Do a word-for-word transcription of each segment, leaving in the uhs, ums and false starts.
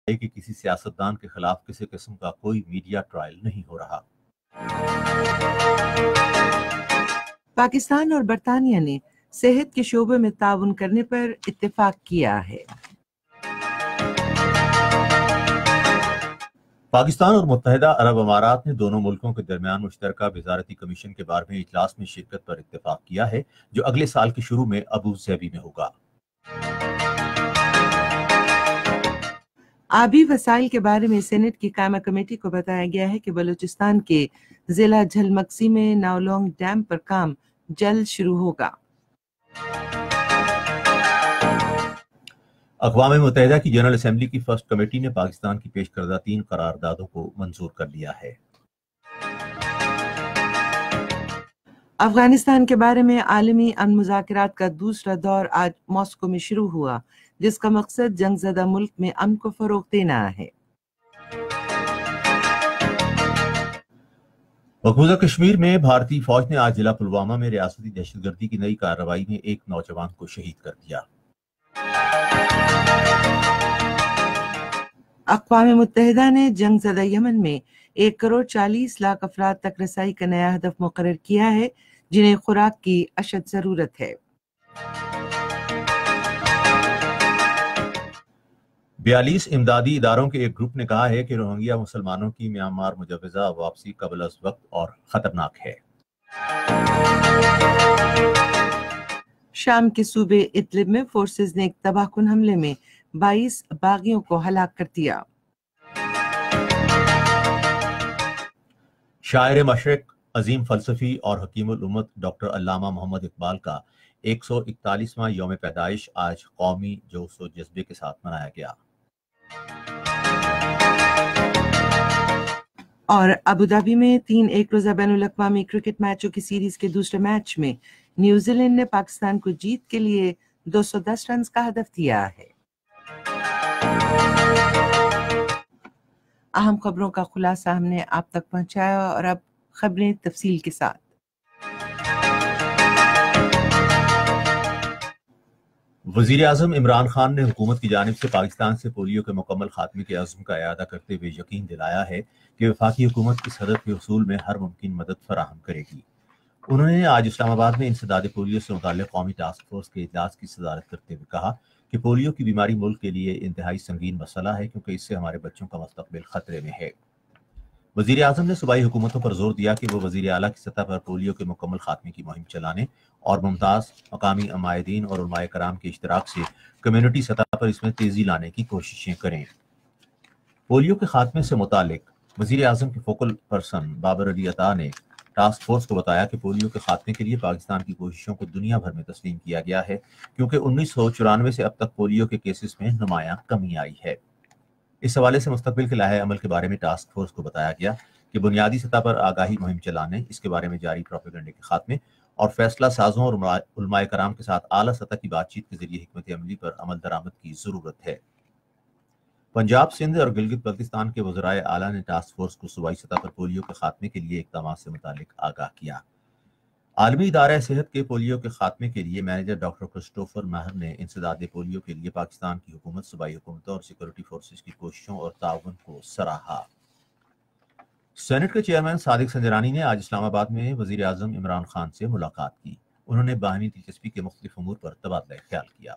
ہے کہ کسی سیاستدان کے خلاف کسی قسم کا کوئی میڈیا ٹرائل نہیں ہو رہا۔ پاکستان اور برطانیہ نے صحت کے شعبے میں تعاون کرنے پر اتفاق کیا ہے۔ پاکستان اور متحدہ عرب امارات نے دونوں ملکوں کے درمیان مشترکہ وزارتی کمیشن کے بارہویں اجلاس میں شرکت پر اتفاق کیا ہے، جو اگلے سال کے شروع میں ابو ظہبی میں ہوگا۔ آبی وسائل کے بارے میں سینٹ کی قائمہ کمیٹی کو بتایا گیا ہے کہ بلوچستان کے ضلع جھلمکسی میں ناولونگ ڈیم پر کام جلد شروع ہوگا۔ اقوام متحدہ کی جنرل اسمبلی کی فرسٹ کمیٹی نے پاکستان کی پیش کردہ تین قراردادوں کو منظور کر لیا ہے۔ افغانستان کے بارے میں عالمی امن مذاکرات کا دوسرا دور آج ماسکو میں شروع ہوا، جس کا مقصد جنگ زدہ ملک میں امن کو فروغ دینا ہے۔ مقبوضہ کشمیر میں بھارتی فوج نے آج ضلع پلوامہ میں ریاستی دہشت گردی کی نئی کارروائی میں ایک نوجوان کو شہید کر دیا۔ اقوام متحدہ نے جنگ زدہ یمن میں ایک کروڑ چالیس لاکھ افراد تک رسائی کا نیا ہدف مقرر کیا ہے، جنہیں خوراک کی اشد ضرورت ہے۔ بیالیس امدادی اداروں کے ایک گروپ نے کہا ہے کہ روہنگیا مسلمانوں کی میانمار مجوزہ واپسی قبل از وقت اور خطرناک ہے۔ شام کے صوبے ادلب میں فورسز نے ایک تباہ کن حملے میں بائیس باغیوں کو ہلاک کر دیا۔ شاعر مشرق، عظیم فلسفی اور حکیم الامت ڈاکٹر علامہ محمد اقبال کا ایک سو اکتالیسواں یوم پیدائش آج قومی جوش و جذبے کے ساتھ منایا گیا۔ اور ابوظہبی میں تین ایک روزہ بین الاقوامی کرکٹ میچوں کی سیریز کے دوسرے میچ میں نیوزی لینڈ نے پاکستان کو جیت کے لیے دو سو دس رنز کا ہدف دیا ہے۔ اہم خبروں کا خلاصہ ہم نے آپ تک پہنچایا، اور اب خبریں تفصیل کے ساتھ۔ وزیر اعظم عمران خان نے حکومت کی جانب سے پاکستان سے پولیو کے مکمل خاتمے کے عزم کا اعادہ کرتے ہوئے یقین دلایا ہے کہ وفاقی حکومت اس ہدف کے حصول میں ہر ممکن مدد فراہم کرے گی۔ انہوں نے آج اسلام آباد میں انسداد پولیو سے متعلق قومی ٹاسک فورس کے اجلاس کی صدارت کرتے ہوئے کہا کہ پولیو کی بیماری ملک کے لیے انتہائی سنگین مسئلہ ہے، کیونکہ اس سے ہمارے بچوں کا مستقبل خطرے میں ہے۔ وزیر اعظم نے صوبائی حکومتوں پر زور دیا کہ وہ وزیر اعلیٰ کی سطح پر پولیو کے مکمل خاتمے کی مہم چلانے اور ممتاز مقامی عمائدین اور علماء کرام کے اشتراک سے کمیونٹی سطح پر اس میں تیزی لانے کی کوششیں کریں۔ پولیو کے خاتمے سے متعلق وزیر اعظم کے فوکل پرسن بابر علی عطا نے ٹاسک فورس کو بتایا کہ پولیو کے خاتمے کے لیے پاکستان کی کوششوں کو دنیا بھر میں تسلیم کیا گیا ہے، کیونکہ انیس سو چورانوے سے اب تک پولیو کے کیسز میں نمایاں کمی آئی ہے۔ اس حوالے سے مستقبل کے لائحہ عمل کے بارے میں ٹاسک فورس کو بتایا گیا کہ بنیادی سطح پر آگاہی مہم چلانے، اس کے بارے میں جاری پروپیگنڈے کے خاتمے اور فیصلہ سازوں اور علماء کرام کے ساتھ اعلیٰ سطح کی بات چیت کے ذریعے حکمت عملی پر عمل درآمد کی ضرورت ہے۔ پنجاب، سندھ اور گلگت بلتستان کے وزرائے اعلیٰ نے ٹاسک فورس کو صوبائی سطح پر پولیو کے خاتمے کے لیے اقدامات سے متعلق آگاہ کیا۔ عالمی ادارہ صحت کے پولیو کے خاتمے کے لیے مینیجر ڈاکٹر کرسٹوفر ماہر نے انسداد پولیو کے لیے پاکستان کی حکومت، صوبائی حکومتوں اور سیکورٹی فورسز کی کوششوں اور تعاون کو سراہا۔ سینٹ کے چیئرمین صادق سنجرانی نے آج اسلام آباد میں وزیر اعظم عمران خان سے ملاقات کی۔ انہوں نے باہمی دلچسپی کے مختلف امور پر تبادلہ خیال کیا۔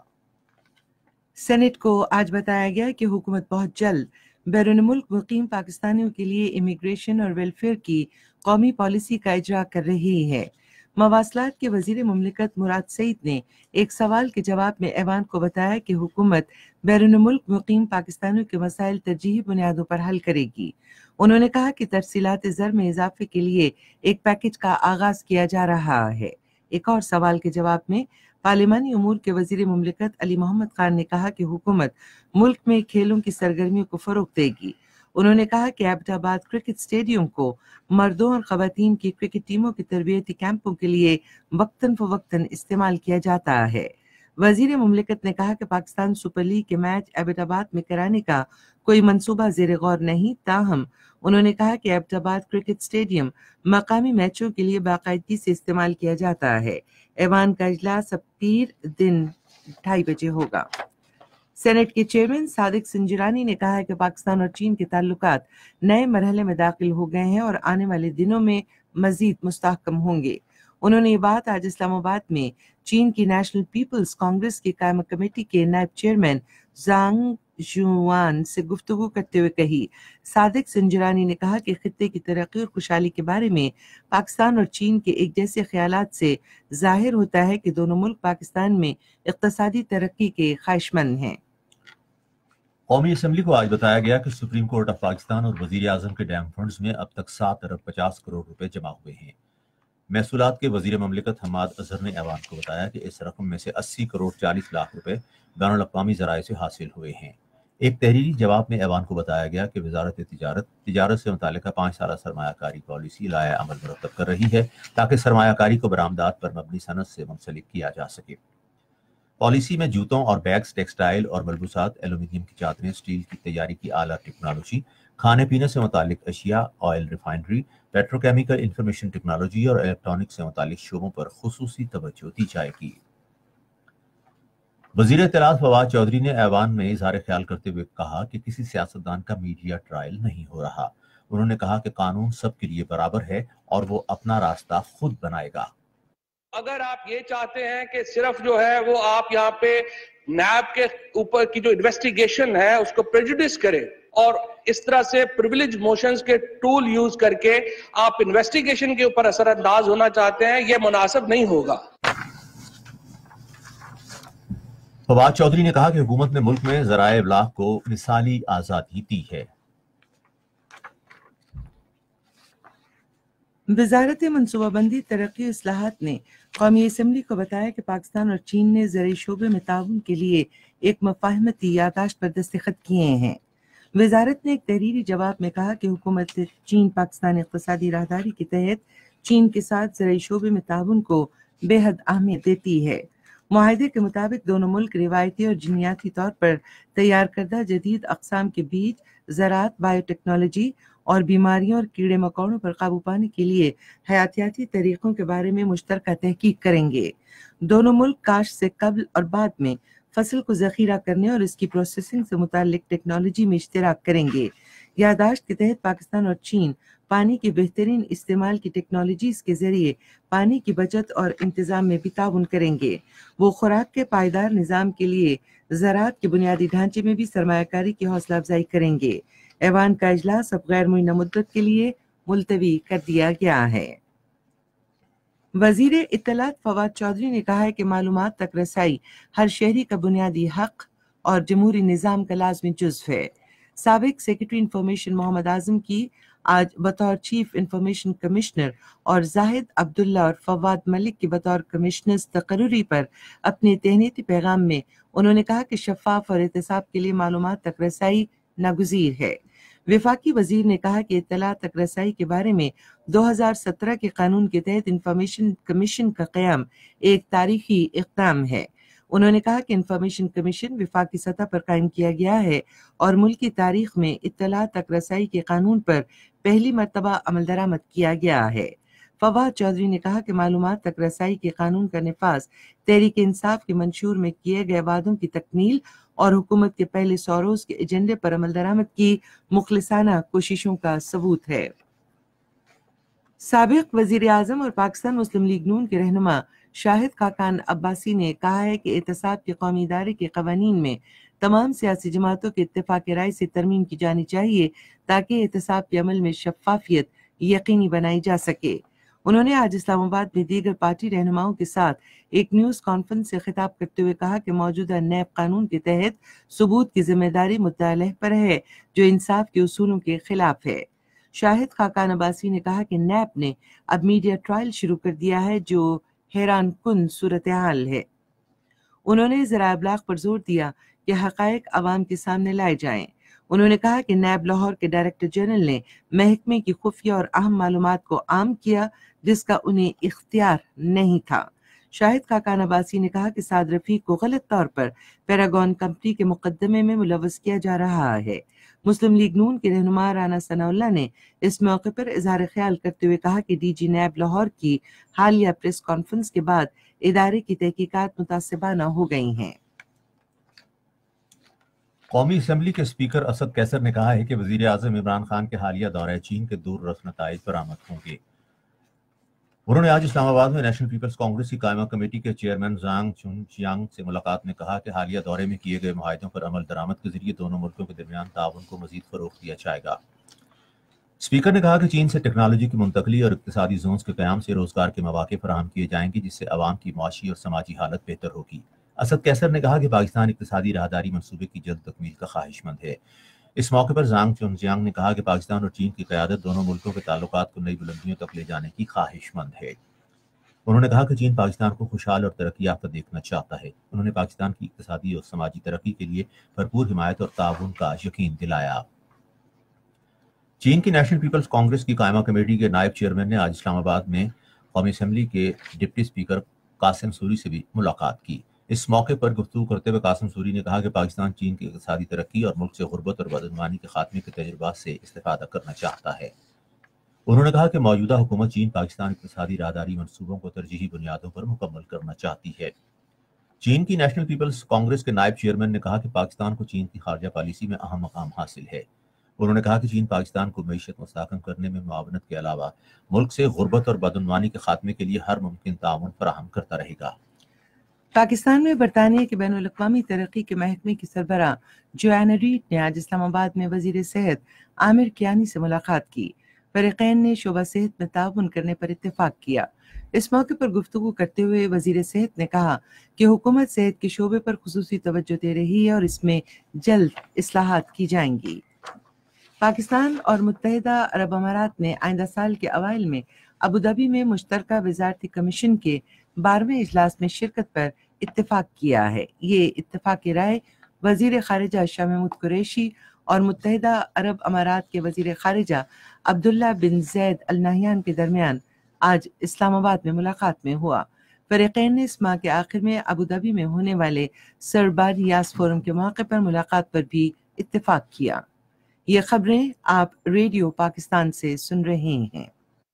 سینٹ کو آج بتایا گیا کہ حکومت بہت جلد بیرون ملک مقیم پاکستانیوں کے لیے امیگریشن اور ویلفیئر کی قومی پالیسی کا اجرا کر رہی ہے۔ مواصلات کے وزیر مملکت مراد سعید نے ایک سوال کے جواب میں ایوان کو بتایا کہ حکومت بیرون ملک مقیم پاکستانیوں کے مسائل ترجیحی بنیادوں پر حل کرے گی۔ انہوں نے کہا کہ ترسیلات زر میں اضافے کے لیے ایک پیکج کا آغاز کیا جا رہا ہے۔ ایک اور سوال کے جواب میں پارلیمانی امور کے وزیر مملکت علی محمد خان نے کہا کہ حکومت ملک میں کھیلوں کی سرگرمیوں کو فروغ دے گی۔ انہوں نے کہا کہ ایبٹ آباد کرکٹ اسٹیڈیم کو مردوں اور خواتین کی کرکٹ ٹیموں کے تربیتی کیمپوں کے لیے وقتاً فوقتاً استعمال کیا جاتا ہے۔ وزیر مملکت نے کہا کہ پاکستان سپر لیگ کے میچ ایبٹ آباد میں کرانے کا کوئی منصوبہ زیر غور نہیں، تاہم انہوں نے کہا کہ ایبٹ آباد کرکٹ اسٹیڈیم مقامی میچوں کے لیے باقاعدگی سے استعمال کیا جاتا ہے۔ ایوان کا اجلاس اب پیر دن ڈھائی بجے ہوگا۔ सेनेट के चेयरमैन सादिक सिंजरानी ने कहा है कि पाकिस्तान और चीन के ताल्लुकात नए मरहले में दाखिल हो गए हैं और आने वाले दिनों में मजीद मुस्तहकम होंगे। उन्होंने ये बात आज इस्लामाबाद में चीन की नेशनल पीपल्स कांग्रेस की कायम कमेटी के नायब चेयरमैन जांग जुआन से गुफ्तगू करते हुए कही। सादिक सिंजरानी ने कहा कि खित्ते की तरक्की और खुशहाली के बारे में पाकिस्तान और चीन के एक जैसे ख्यालात से जाहिर होता है कि दोनों मुल्क पाकिस्तान में इक्तसादी तरक्की के ख्वाहिशमंद हैं। कौमी असम्बली को आज बताया गया कि सुप्रीम कोर्ट ऑफ पाकिस्तान और वजीर आजम के डैम फंड्स में अब तक सात अरब पचास करोड़ रुपए जमा हुए हैं। महसूलात के वजीर ममलिकत हमाद अजहर ने ऐवान को बताया कि इस रकम में से अस्सी करोड़ चालीस लाख रुपए बैनुल अक़वामी ज़राए से हासिल हुए हैं। एक तहरीरी जवाब में ऐवान को बताया गया कि वजारत तिजारत तिजारत से मुताल्लिक़ पाँच साल सरमायाकारी पॉलिसी लाया अमल मुरतब कर रही है ताकि सरमायाकारी को बरामदात पर मबनी सनत से मुंसलिक किया जा सके। पॉलिसी में जूतों और बैग्स, टेक्सटाइल और मलबूसात, एल्यूमिनियम की चादरें, स्टील की तैयारी की आला टेक्नोलॉजी, खाने पीने से मुतालिक अशिया, oil refinery, petrochemical, information technology और इलेक्ट्रॉनिक से मुतालिक शोबों पर खुसूसी तवज्जो दी जाएगी। वजीर इत्तलात फवाद चौधरी ने ऐवान में इजहार ख्याल करते हुए कहा कि किसी सियासतदान का मीडिया ट्रायल नहीं हो रहा। उन्होंने कहा कि कानून सबके लिए बराबर है और वो अपना रास्ता खुद बनाएगा। अगर आप ये चाहते हैं कि सिर्फ जो है वो आप यहाँ पे नैब के ऊपर की जो इन्वेस्टिगेशन है उसको प्रेजुडिस करें और इस तरह से प्रिविलेज मोशंस के टूल यूज करके आप इन्वेस्टिगेशन के ऊपर असरअंदाज होना चाहते हैं, ये मुनासिब नहीं होगा। फवाद चौधरी ने कहा कि हुकूमत ने मुल्क में ज़राए इब्लाग को मिसाली आज़ादी दी है। वजारत मनसूबाबंदी तरक्की इस्लाहात ने कौमी असम्बली को बताया कि पाकिस्तान और चीन ने ज़राई शोबे में ताउन के लिए एक मफाहमती यादाश्त पर दस्तखत किए हैं। वजारत ने एक तहरीरी जवाब में कहा कि हुकूमत चीन पाकिस्तान इक़्तिसादी राहदारी के तहत चीन के साथ ज़राई शोबे में ताउन को बेहद अहमियत देती है। मुआहदे के मुताबिक दोनों मुल्क रिवायती और जीनियाती तौर पर तैयार करदा जदीद अक़साम के बीज, ज़राअत, बायोटेक्नोलॉजी और बीमारियों और कीड़े मकोड़ों पर काबू पाने के लिए हयातियाती तरीक़ों के बारे में मुश्तरका तहकीक करेंगे। दोनों मुल्क काश्त से कबल और बाद में फसल को ज़ख़ीरा करने और इसकी प्रोसेसिंग से मुताल्लिक टेक्नोलॉजी में इश्तिराक करेंगे। यादाश्त के तहत पाकिस्तान और चीन पानी के बेहतरीन इस्तेमाल की टेक्नोलॉजीज के जरिए पानी की बचत और इंतजाम में भी ताउन करेंगे। वो खुराक के पायदार निज़ाम के लिए ज़राअत के बुनियादी ढांचे में भी सरमायाकारी की हौसला अफजाई करेंगे। ऐवान का इजलास अब गैर मुइन्ना मुद्दत के लिए मुलतवी कर दिया गया है। वजीर इत्तलात फवाद चौधरी ने कहा है कि मालूमात तक रसाई हर शहरी का बुनियादी हक और जमहूरी निज़ाम का लाज़मी जुज़्व है। साबिक सेक्रेटरी इंफॉर्मेशन मोहम्मद आजम की आज बतौर चीफ इंफॉर्मेशन कमिश्नर और जाहिद अब्दुल्ला और फवाद मलिक की बतौर कमिश्नर्स तकर्री पर अपने तहनीती पैगाम में उन्होंने कहा कि शफाफ और एहतसाब के लिए मालूमात तक रसाई नागुज़ीर है। वफाकी वजीर ने कहा कि इत्तला तक रसाई के बारे में दो हज़ार सत्रह के कानून के तहत इंफॉर्मेशन कमीशन का क़याम एक तारीखी इक़दाम है। उन्होंने कहा कि इंफॉर्मेशन कमीशन वफाकी सतह पर कायम किया गया है और मुल्की तारीख में इत्तला तक रसाई के कानून पर पहली मरतबा अमल दरामद किया गया है। फवाद चौधरी ने कहा कि मालूमात तक रसाई के कानून का निफाज तहरीक इंसाफ के मंशूर में किए गए वादों की तकमील और हुकूमत के पहले सौ रोज के एजेंडे पर अमल दरामद की मुखलिसाना कोशिशों का सबूत है। साबिक वजीर आजम और पाकिस्तान मुस्लिम लीग नून के रहनुमा शाहिद खाकान अब्बासी ने कहा है कि एहतसाब के कौमी इदारे के कवानीन में तमाम सियासी जमातों के इत्तेफाक राय से तरमीम की जानी चाहिए ताकि एहतसाब के अमल में शफाफियत यकीनी बनाई जा सके। उन्होंने आज इस्लामाबाद में दीगर पार्टी रहनुमाओं के साथ एक न्यूज़ कॉन्फ्रेंस से खिताब करते हुए कहा कि मौजूदा नैब कानून के तहत सबूत की जिम्मेदारी मुद्दा अलह पर है जो इंसाफ के उसूलों के खिलाफ है। शाहिद खाकान अब्बासी ने कहा कि नैब ने अब मीडिया ट्रायल शुरू कर दिया है जो हैरान कुन सूरत हाल है। उन्होंने ज़राए इब्लाग पर जोर दिया कि हक़ाइक़ अवाम के सामने लाए जाएं। उन्होंने कहा कि नैब लाहौर के डायरेक्टर जनरल ने महकमे की खुफिया और अहम मालूमात को आम किया जिसका उन्हें इख्तियार नहीं था। शाहिद खाकान अब्बासी ने कहा कि साद रफीक को गलत तौर पर पैरागॉन कंपनी के मुकदमे में मुलव्वस किया जा रहा है। मुस्लिम लीग नून के रहनुमा राना सनाउल्लाह ने इस मौके पर इजहार ख्याल करते हुए कहा कि डीजी नैब लाहौर की हालिया प्रेस कॉन्फ्रेंस के बाद इदारे की तहकीकात मुतासिबाना हो गई हैं। قومی اسمبلی کے اسپیکر اسد قیصر نے کہا ہے کہ وزیر اعظم عمران خان کے حالیہ دورہ چین کے دور رس نتائج برآمد ہوں گے۔ انہوں نے آج اسلام آباد میں نیشنل پیپلز کانگریس کی قائمہ کمیٹی کے چیئرمین زانگ چون چیانگ سے ملاقات میں کہا کہ حالیہ دورے میں کیے گئے معاہدوں پر عمل درآمد کے ذریعے دونوں ملکوں کے درمیان تعاون کو مزید فروغ دیا جائے گا۔ اسپیکر نے کہا کہ چین سے ٹیکنالوجی کی منتقلی اور اقتصادی زونز کے قیام سے روزگار کے مواقع فراہم کیے جائیں گے، جس سے عوام کی معاشی اور سماجی حالت بہتر ہوگی۔ اسد قیصر نے کہا کہ پاکستان اقتصادی راہداری منصوبے کی جلد تکمیل کا خواہش مند ہے۔ اس موقع پر زانگ چونجیانگ نے کہا کہ پاکستان اور چین کی قیادت دونوں ملکوں کے تعلقات کو نئی بلندیوں تک لے جانے کی خواہش مند ہے۔ انہوں نے کہا کہ چین پاکستان کو خوشحال اور ترقی یافتہ دیکھنا چاہتا ہے۔ انہوں نے پاکستان کی اقتصادی اور سماجی ترقی کے لیے بھرپور حمایت اور تعاون کا یقین دلایا۔ چین کی نیشنل پیپلز کانگریس کی قائمہ کمیٹی کے نائب چیئرمین نے آج اسلام آباد میں قومی اسمبلی کے ڈپٹی اسپیکر قاسم سوری سے بھی ملاقات کی۔ اس موقع پر گفتگو کرتے ہوئے قاسم سوری نے کہا کہ پاکستان چین کی اقتصادی ترقی اور ملک سے غربت اور بدعنوانی کے خاتمے کے تجربات سے استفادہ کرنا چاہتا ہے۔ انہوں نے کہا کہ موجودہ حکومت چین پاکستان اقتصادی راہداری منصوبوں کو ترجیحی بنیادوں پر مکمل کرنا چاہتی ہے۔ چین کی نیشنل پیپلز کانگریس کے نائب چیئرمین نے کہا کہ پاکستان کو چین کی خارجہ پالیسی میں اہم مقام حاصل ہے۔ انہوں نے کہا کہ چین پاکستان کو معیشت مستحکم کرنے میں معاونت کے علاوہ ملک سے غربت اور بدعنوانی کے خاتمے کے لیے ہر ممکن تعاون فراہم کرتا رہے گا۔ پاکستان میں برطانیہ کے بین الاقوامی ترقی کے محکمے کی سربراہ جواننا ریڈ نے آج اسلام آباد میں وزیر صحت عامر کیانی سے ملاقات کی۔ فریقین نے شعبہ صحت میں تعاون کرنے پر اتفاق کیا۔ اس موقع پر گفتگو کرتے ہوئے وزیر صحت نے کہا کہ حکومت صحت کے شعبے پر خصوصی توجہ دے رہی ہے اور اس میں جلد اصلاحات کی جائیں گی۔ پاکستان اور متحدہ عرب امارات نے آئندہ سال کے اوائل میں ابوظہبی میں مشترکہ وزارتی کمیشن کے بارہویں اجلاس میں شرکت پر اتفاق کیا ہے۔ یہ اتفاق رائے وزیر خارجہ شاہ محمود قریشی اور متحدہ عرب امارات کے وزیر خارجہ عبداللہ بن زید ال نہیان کے درمیان آج اسلام آباد میں ملاقات میں ہوا۔ فریقین نے اس ماہ کے آخر میں ابوظہبی میں ہونے والے سربار یاس فورم کے موقع پر ملاقات پر بھی اتفاق کیا۔ یہ خبریں آپ ریڈیو پاکستان سے سن رہے ہیں۔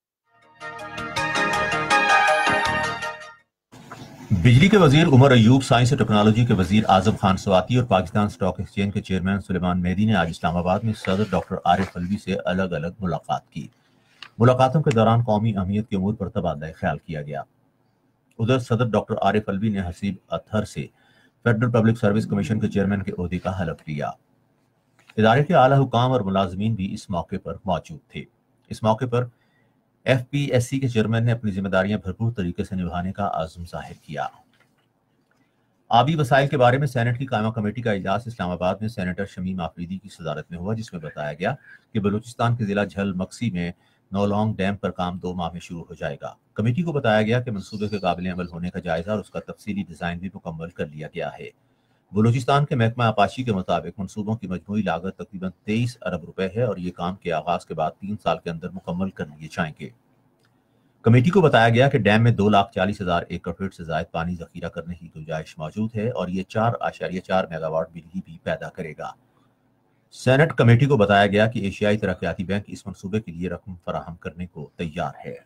بجلی کے وزیر عمر ایوب، سائنس اور ٹیکنالوجی کے وزیر اعظم خان سواتی اور پاکستان اسٹاک ایکسچینج کے چیئرمین سلیمان مہدی نے آج اسلام آباد میں صدر ڈاکٹر عارف الوی سے الگ الگ ملاقات کی۔ ملاقاتوں کے دوران قومی اہمیت کے امور پر تبادلہ خیال کیا گیا۔ ادھر صدر ڈاکٹر عارف الوی نے حسیب اطہر سے فیڈرل پبلک سروس کمیشن کے چیئرمین کے عہدے کا حلف لیا۔ ادارے کے اعلیٰ حکام اور ملازمین بھی اس موقع پر موجود تھے۔ اس موقع پر ایف پی ایس سی کے چیئرمین نے اپنی ذمہ داریاں بھرپور طریقے سے نبھانے کا عزم ظاہر کیا۔ آبی وسائل کے بارے میں سینٹ کی قائمہ کمیٹی کا اجلاس اسلام آباد میں سینیٹر شمیم آفریدی کی صدارت میں ہوا، جس میں بتایا گیا کہ بلوچستان کے ضلع جھل مکسی میں نولونگ ڈیم پر کام دو ماہ میں شروع ہو جائے گا۔ کمیٹی کو بتایا گیا کہ منصوبے کے قابل عمل ہونے کا جائزہ اور اس کا تفصیلی ڈیزائن بھی مکمل کر لیا گیا ہے۔ بلوچستان کے محکمہ آبپاشی کے مطابق منصوبوں کی مجموعی لاگت تقریباً تیئیس ارب روپے ہے اور یہ کام کے آغاز کے بعد تین سال کے اندر مکمل کر لیے جائیں گے۔ کمیٹی کو بتایا گیا کہ ڈیم میں دو لاکھ چالیس ہزار ایکڑ فٹ سے زائد پانی ذخیرہ کرنے کی گنجائش موجود ہے اور یہ چار اشاریہ چار میگا واٹ بجلی بھی پیدا کرے گا۔ سینٹ کمیٹی کو بتایا گیا کہ ایشیائی ترقیاتی بینک اس منصوبے کے لیے رقم فراہم کرنے کو تیار ہے۔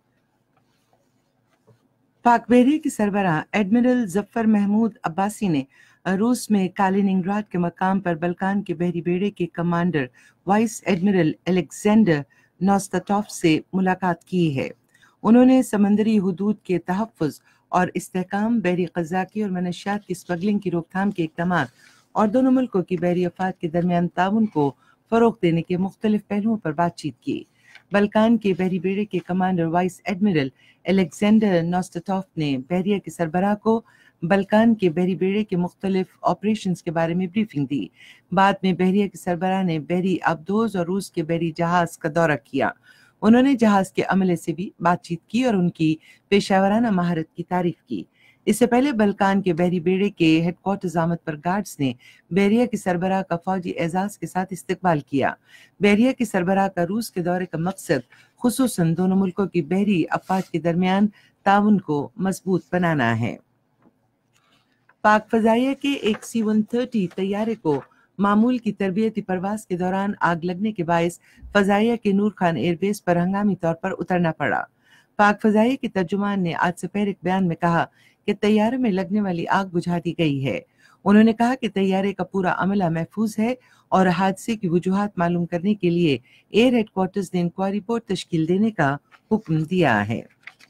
پاک بحریہ کی سربراہ ایڈمرل ظفر محمود عباسی نے روس میں کالیننگراڈ کے مقام پر بلکان کے بحری بیڑے کے commander vice admiral Alexander Nosatov سے ملاقات کی ہے۔ انہوں نے سمندری حدود کے تحفظ اور استحکام، بحری قزاقی اور منشیات کی اسمگلنگ کی روک تھام کے اقدامات اور دونوں ملکوں کی بحری افواج کے درمیان تعاون کو فروغ دینے کے مختلف پہلوؤں پر بات چیت کی۔ بلکان کے بحری بیڑے کے commander vice admiral Alexander Nosatov نے بحریہ کے سربراہ کو بلکان کے بحری بیڑے کے مختلف آپریشنز کے بارے میں بریفنگ دی۔ بعد میں بحریہ کے سربراہ نے بحری آبدوز اور روس کے بحری جہاز کا دورہ کیا۔ انہوں نے جہاز کے عملے سے بھی بات چیت کی اور ان کی پیشہ ورانہ مہارت کی تعریف کی۔ اس سے پہلے بلکان کے بحری بیڑے کے ہیڈ کوارٹرز آمد پر گارڈز نے بحریہ کے سربراہ کا فوجی اعزاز کے ساتھ استقبال کیا۔ بحریہ کے سربراہ کا روس کے دورے کا مقصد خصوصاً دونوں ملکوں کی بحری افواج کے درمیان تعاون کو مضبوط بنانا ہے۔ پاک فضائیہ کے ایک سی ون تھرٹی طیارے کو معمول کی تربیتی پرواز کے دوران آگ لگنے کے باعث فضائیہ کے نور خان ایئر بیس پر ہنگامی طور پر اترنا پڑا۔ پاک فضائیہ کے ترجمان نے آج سپہر ایک بیان میں کہا کہ طیارے میں لگنے والی آگ بجھا دی گئی ہے۔ انہوں نے کہا کہ طیارے کا پورا عملہ محفوظ ہے اور حادثے کی وجوہات معلوم کرنے کے لیے ایئر ہیڈ کوارٹرز نے انکوائری بورڈ تشکیل دینے کا حکم دیا ہے۔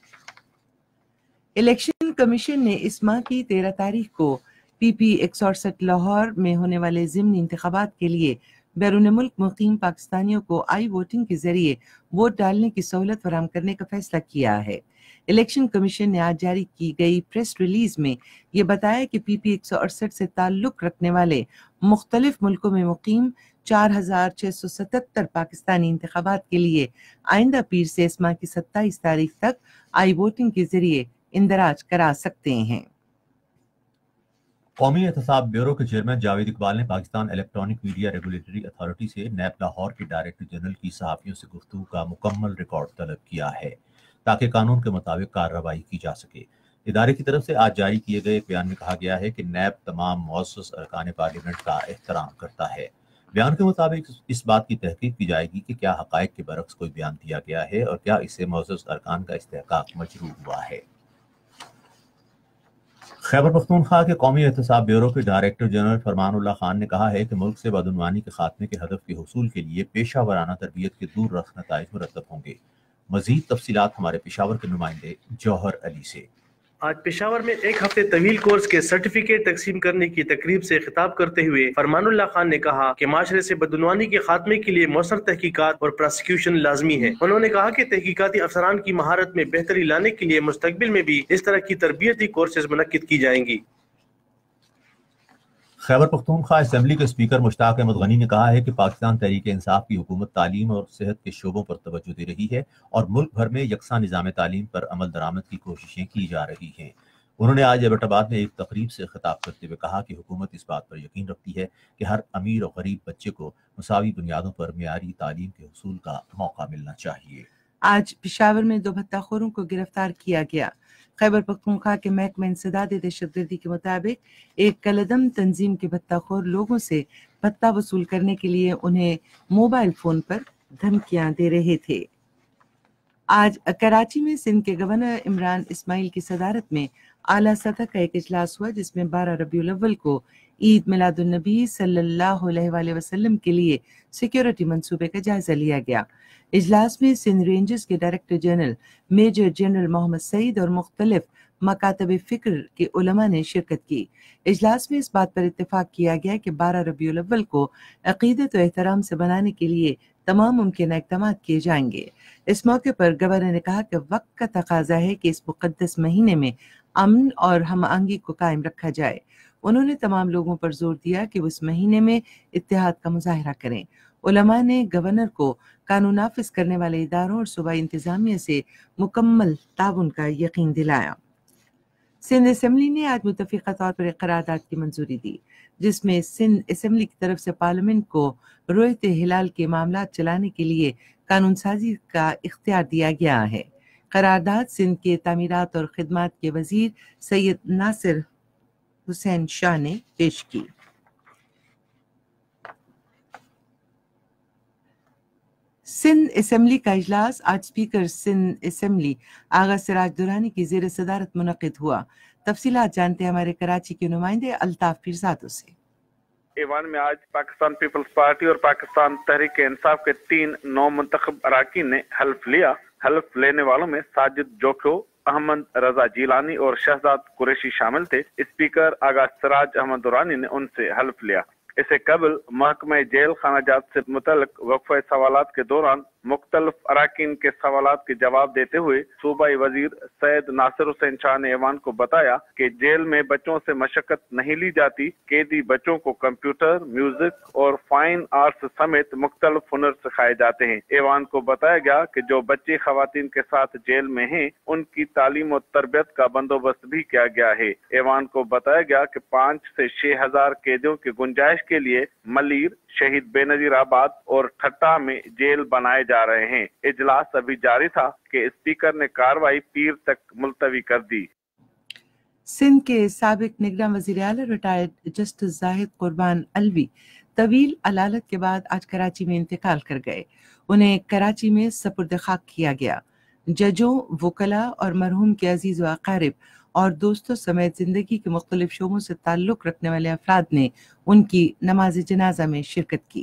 الیکشن کمیشن نے اس ماہ کی تیرہ تاریخ کو پی پی ایک سو اڑسٹھ لاہور میں ہونے والے ضمنی انتخابات کے لیے بیرون ملک مقیم پاکستانیوں کو آئی ووٹنگ کے ذریعے ووٹ ڈالنے کی سہولت فراہم کرنے کا فیصلہ کیا ہے۔ الیکشن کمیشن نے آج جاری کی گئی پریس ریلیز میں یہ بتایا کہ پی پی ایک سو اڑسٹھ سے تعلق رکھنے والے مختلف ملکوں میں مقیم چار ہزار چھ سو ستتر پاکستانی انتخابات کے لیے آئندہ پیر سے اس ماہ کی ستائیس تاریخ تک آئی ووٹنگ کے ذریعے اندراج کرا سکتے ہیں۔ قومی احتساب بیورو کے چیئرمین جاوید اقبال نے Pakistan electronic media regulatory authority سے نیب لاہور کے ڈائریکٹر جنرل کی صحافیوں سے گفتگو کا مکمل ریکارڈ طلب کیا ہے تاکہ قانون کے مطابق کارروائی کی جا سکے۔ ادارے کی طرف سے آج جاری کیے گئے ایک بیان میں کہا گیا ہے کہ نیب تمام معزز ارکان پارلیمنٹ کا احترام کرتا ہے۔ بیان کے مطابق اس بات کی تحقیق کی جائے گی کہ کیا حقائق کے برعکس کوئی بیان دیا گیا ہے اور کیا اس سے معزز ارکان کا استحقاق مجروح ہوا ہے۔ خیبر پختونخوا کے قومی احتساب بیورو کے ڈائریکٹر جنرل فرمان اللہ خان نے کہا ہے کہ ملک سے بدعنوانی کے خاتمے کے ہدف کے حصول کے لیے پیشہ ورانہ تربیت کے دور رخ نتائج مرتب ہوں گے۔ مزید تفصیلات ہمارے پشاور کے نمائندے جوہر علی سے۔ آج پشاور میں ایک ہفتے طویل کورس کے سرٹیفکیٹ تقسیم کرنے کی تقریب سے خطاب کرتے ہوئے فرمان اللہ خان نے کہا کہ معاشرے سے بدعنوانی کے خاتمے کے لیے مؤثر تحقیقات اور پراسیکیوشن لازمی ہے۔ انہوں نے کہا کہ تحقیقاتی افسران کی مہارت میں بہتری لانے کے لیے مستقبل میں بھی اس طرح کی تربیتی کورسز منعقد کی جائیں گی۔ خیبر پختونخوا اسمبلی کے اسپیکر مشتاق احمد غنی نے کہا ہے کہ پاکستان تحریک انصاف کی حکومت تعلیم اور صحت کے شعبوں پر توجہ دے رہی ہے اور ملک بھر میں یکساں نظام تعلیم پر عمل درآمد کی کوششیں کی جا رہی ہیں۔ انہوں نے آج ایبٹ آباد میں ایک تقریب سے خطاب کرتے ہوئے کہا کہ حکومت اس بات پر یقین رکھتی ہے کہ ہر امیر اور غریب بچے کو مساوی بنیادوں پر معیاری تعلیم کے حصول کا موقع ملنا چاہیے۔ آج پشاور میں دو بھتہ خوروں کو گرفتار کیا گیا۔ خیبر پختونخوا کے محکمہ انسداد دہشت گردی کے مطابق ایک کالعدم تنظیم کے بھتہ خور لوگوں سے بھتہ وصول کرنے کے لیے انہیں موبائل فون پر دھمکیاں دے رہے تھے۔ آج کراچی میں سندھ کے گورنر عمران اسماعیل کی صدارت میں اعلیٰ سطح کا ایک اجلاس ہوا جس میں بارہ ربیع الاول کو عید میلاد النبی صلی اللہ علیہ وآلہ وسلم کے لیے سیکیورٹی منصوبے کا جائزہ لیا گیا۔ اجلاس میں سندھ رینجز کے director general major general Muhammad Saeed اور مختلف مکاتب فکر کے علماء نے شرکت کی۔ اجلاس میں اس بات پر اتفاق کیا گیا کہ بارہ ربیع الاول کو عقیدت و احترام سے بنانے کے لیے تمام ممکنہ اقدامات کیے جائیں گے۔ اس موقع پر گورنر نے کہا کہ وقت کا تقاضا ہے کہ اس مقدس مہینے میں امن اور ہم آہنگی کو قائم رکھا جائے۔ انہوں نے تمام لوگوں پر زور دیا کہ وہ اس مہینے میں اتحاد کا مظاہرہ کریں۔ علماء نے گورنر کو قانون نافذ کرنے والے اداروں اور صوبائی انتظامیہ سے مکمل تعاون کا یقین دلایا۔ سندھ اسمبلی نے آج متفقہ طور پر ایک قرارداد کی منظوری دی جس میں سندھ اسمبلی کی طرف سے پارلیمنٹ کو رویت ہلال کے معاملات چلانے کے لیے قانون سازی کا اختیار دیا گیا ہے۔ قرارداد سندھ کے تعمیرات اور خدمات کے وزیر سید ناصر حسین شاہ نے پیش کی۔ سندھ اسمبلی کا اجلاس آج اسپیکر سندھ اسمبلی آغا سراج درانی کی زیر صدارت منعقد ہوا۔ تفصیلات جانتے ہیں ہمارے کراچی کے نمائندے الطاف پیرزادہ سے۔ ایوان میں آج پاکستان پیپلز پارٹی اور پاکستان تحریک انصاف کے تین نو منتخب اراکین نے حلف لیا۔ حلف لینے والوں میں ساجد جوکھو، احمد رضا جیلانی اور شہزاد قریشی شامل تھے۔ اسپیکر آغا سراج احمد درانی نے ان سے حلف لیا۔ اسے قبل محکمہ جیل خانہ جات سے متعلق وقفہ سوالات کے دوران مختلف اراکین کے سوالات کے جواب دیتے ہوئے صوبائی وزیر سید ناصر حسین شاہ نے ایوان کو بتایا کہ جیل میں بچوں سے مشقت نہیں لی جاتی۔ قیدی بچوں کو کمپیوٹر، میوزک اور فائن آرٹس سمیت مختلف ہنر سکھائے جاتے ہیں۔ ایوان کو بتایا گیا کہ جو بچے خواتین کے ساتھ جیل میں ہیں ان کی تعلیم و تربیت کا بندوبست بھی کیا گیا ہے۔ ایوان کو بتایا گیا کہ پانچ سے چھ ہزار قیدیوں کی گنجائش کے لیے ملیر، شہید بے نظیر آباد اور ٹھٹا میں جیل بنائے جا رہے ہیں۔ اجلاس ابھی جاری تھا کہ اسپیکر نے کارروائی پیر تک ملتوی کر دی۔ سندھ کے سابق نگراں وزیر اعلیٰ ریٹائرڈ جسٹس زاہد قربان علوی طویل علالت کے بعد آج کراچی میں انتقال کر گئے۔ انہیں کراچی میں سپرد خاک کیا گیا۔ ججوں، وکلاء اور مرحوم کے عزیز و اقارب اور دوستوں سمیت زندگی کے مختلف شعبوں سے تعلق رکھنے والے افراد نے ان کی نماز جنازہ میں شرکت کی۔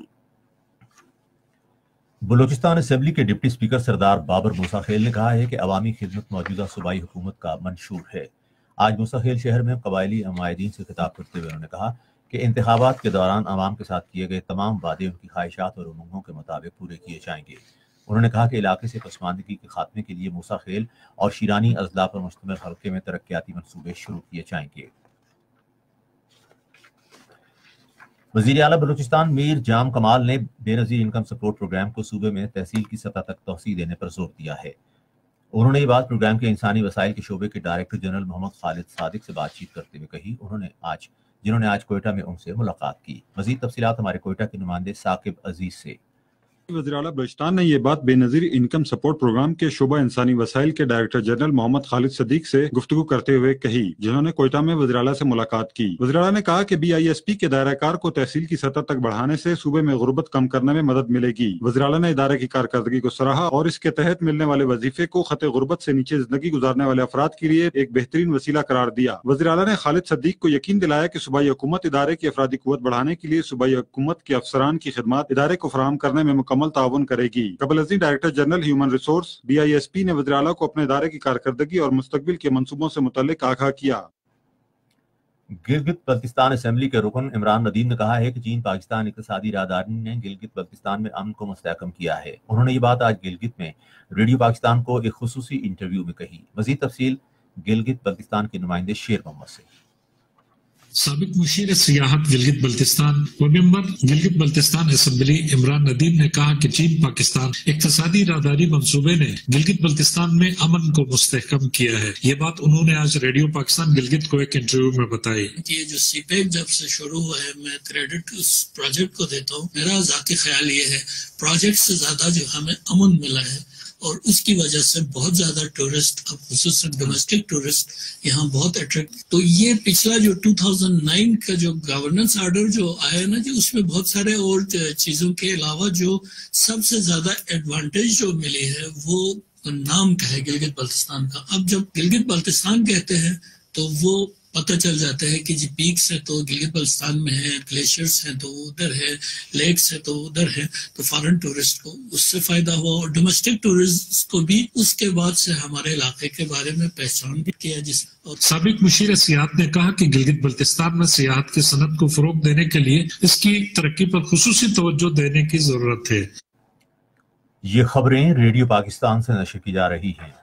بلوچستان اسمبلی کے ڈپٹی اسپیکر سردار بابر موسیٰ خیل نے کہا ہے کہ عوامی خدمت موجودہ صوبائی حکومت کا منشور ہے۔ آج موسیٰ خیل شہر میں قبائلی عمائدین سے خطاب کرتے ہوئے انہوں نے کہا کہ انتخابات کے دوران عوام کے ساتھ کیے گئے تمام وعدے ان کی خواہشات اور امنگوں کے مطابق پورے کیے جائیں گے۔ انہوں نے کہا کہ علاقے سے پسماندگی کے خاتمے کے لیے موسیٰ خیل اور شیرانی اضلاع پر مشتمل حلقے میں ترقیاتی منصوبے شروع کیے جائیں گے۔ وزیر اعلیٰ بلوچستان میر جام کمال نے بے نظیر انکم سپورٹ پروگرام کو صوبے میں تحصیل کی سطح تک توسیع دینے پر زور دیا ہے۔ انہوں نے یہ بات پروگرام کے انسانی وسائل کے شعبے کے ڈائریکٹر جنرل محمد خالد صادق سے بات چیت کرتے ہوئے کہی انہوں نے آج جنہوں نے آج کوئٹہ میں ان سے ملاقات کی۔ مزید تفصیلات ہمارے کوئٹہ کے نمائندے ثاقب عزیز سے۔ وزیر اعلیٰ بلوچستان نے یہ بات بے نظیر انکم سپورٹ پروگرام کے شعبہ انسانی وسائل کے ڈائریکٹر جنرل محمد خالد صدیق سے گفتگو کرتے ہوئے کہی، جنہوں نے کوئٹہ میں وزیر اعلیٰ سے ملاقات کی۔ وزیر اعلیٰ نے کہا کہ بی آئی ایس پی کے دائرہ کار کو تحصیل کی سطح تک بڑھانے سے صوبے میں غربت کم کرنے میں مدد ملے گی۔ وزیر اعلیٰ نے ادارے کی کارکردگی کو سراہا اور اس کے تحت ملنے والے وظیفے کو خط غربت سے نیچے زندگی گزارنے والے افراد کے لیے ایک بہترین وسیلہ قرار دیا۔ وزیر اعلیٰ نے خالد صدیق کو یقین دلایا کہ صوبائی حکومت ادارے کی افرادی قوت بڑھانے کے لیے صوبائی حکومت کے افسران کی خدمات ادارے کو فراہم کرنے میں مکمل تعاون کرے گی۔ قبل ازیں director general human resource B I S P نے وزیر اعلیٰ کو اپنے ادارے کی کارکردگی اور مستقبل کے منصوبوں سے متعلق آگاہ کیا۔ گلگت بلتستان اسمبلی کے رکن عمران ندیم نے کہا ہے کہ چین پاکستان اقتصادی راہداری نے گلگت بلتستان میں امن کو مستحکم کیا ہے۔ انہوں نے یہ بات آج گلگت میں ریڈیو پاکستان کو ایک خصوصی انٹرویو میں کہی۔ مزید تفصیل گلگت بلتستان کے نمائندے شیر محمد سے۔ سابق مشیر سیاحت گلگت بلتستان و ممبر گلگت بلتستان اسمبلی عمران ندیم نے کہا کہ چین پاکستان اقتصادی راہداری منصوبے نے گلگت بلتستان میں امن کو مستحکم کیا ہے۔ یہ بات انہوں نے آج ریڈیو پاکستان گلگت کو ایک انٹرویو میں بتائی۔ یہ جو سی پیک جب سے شروع ہوا ہے میں کریڈٹ اس پروجیکٹ کو دیتا ہوں۔ میرا ذاتی خیال یہ ہے پروجیکٹ سے زیادہ جو ہمیں امن ملا ہے اور اس کی وجہ سے بہت زیادہ ٹورسٹ اب خصوصاً ڈومیسٹک ٹورسٹ یہاں بہت اٹریکٹ۔ تو یہ پچھلا جو دو ہزار نو کا جو گورننس آرڈر جو آیا نا جی اس میں بہت سارے اور چیزوں کے علاوہ جو سب سے زیادہ ایڈوانٹیج جو ملی ہے وہ نام کا ہے گلگت بلتستان کا۔ اب جب گلگت بلتستان کہتے ہیں تو وہ پتہ چل جاتا ہے کہ جی پیکس ہے تو گلگت بلتستان میں ہے، گلیشیئرس ہیں تو ادھر ہے، لیکس ہے تو ادھر ہے، تو فارن ٹورسٹ کو اس سے فائدہ ہوا اور ڈومیسٹک ٹورسٹ کو بھی اس کے بعد سے ہمارے علاقے کے بارے میں پہچان بھی کیا۔ جس سابق مشیر سیاحت نے کہا کہ گلگت بلتستان میں سیاحت کی صنعت کو فروغ دینے کے لیے اس کی ترقی پر خصوصی توجہ دینے کی ضرورت ہے۔ یہ خبریں ریڈیو پاکستان سے نشر کی جا رہی ہیں۔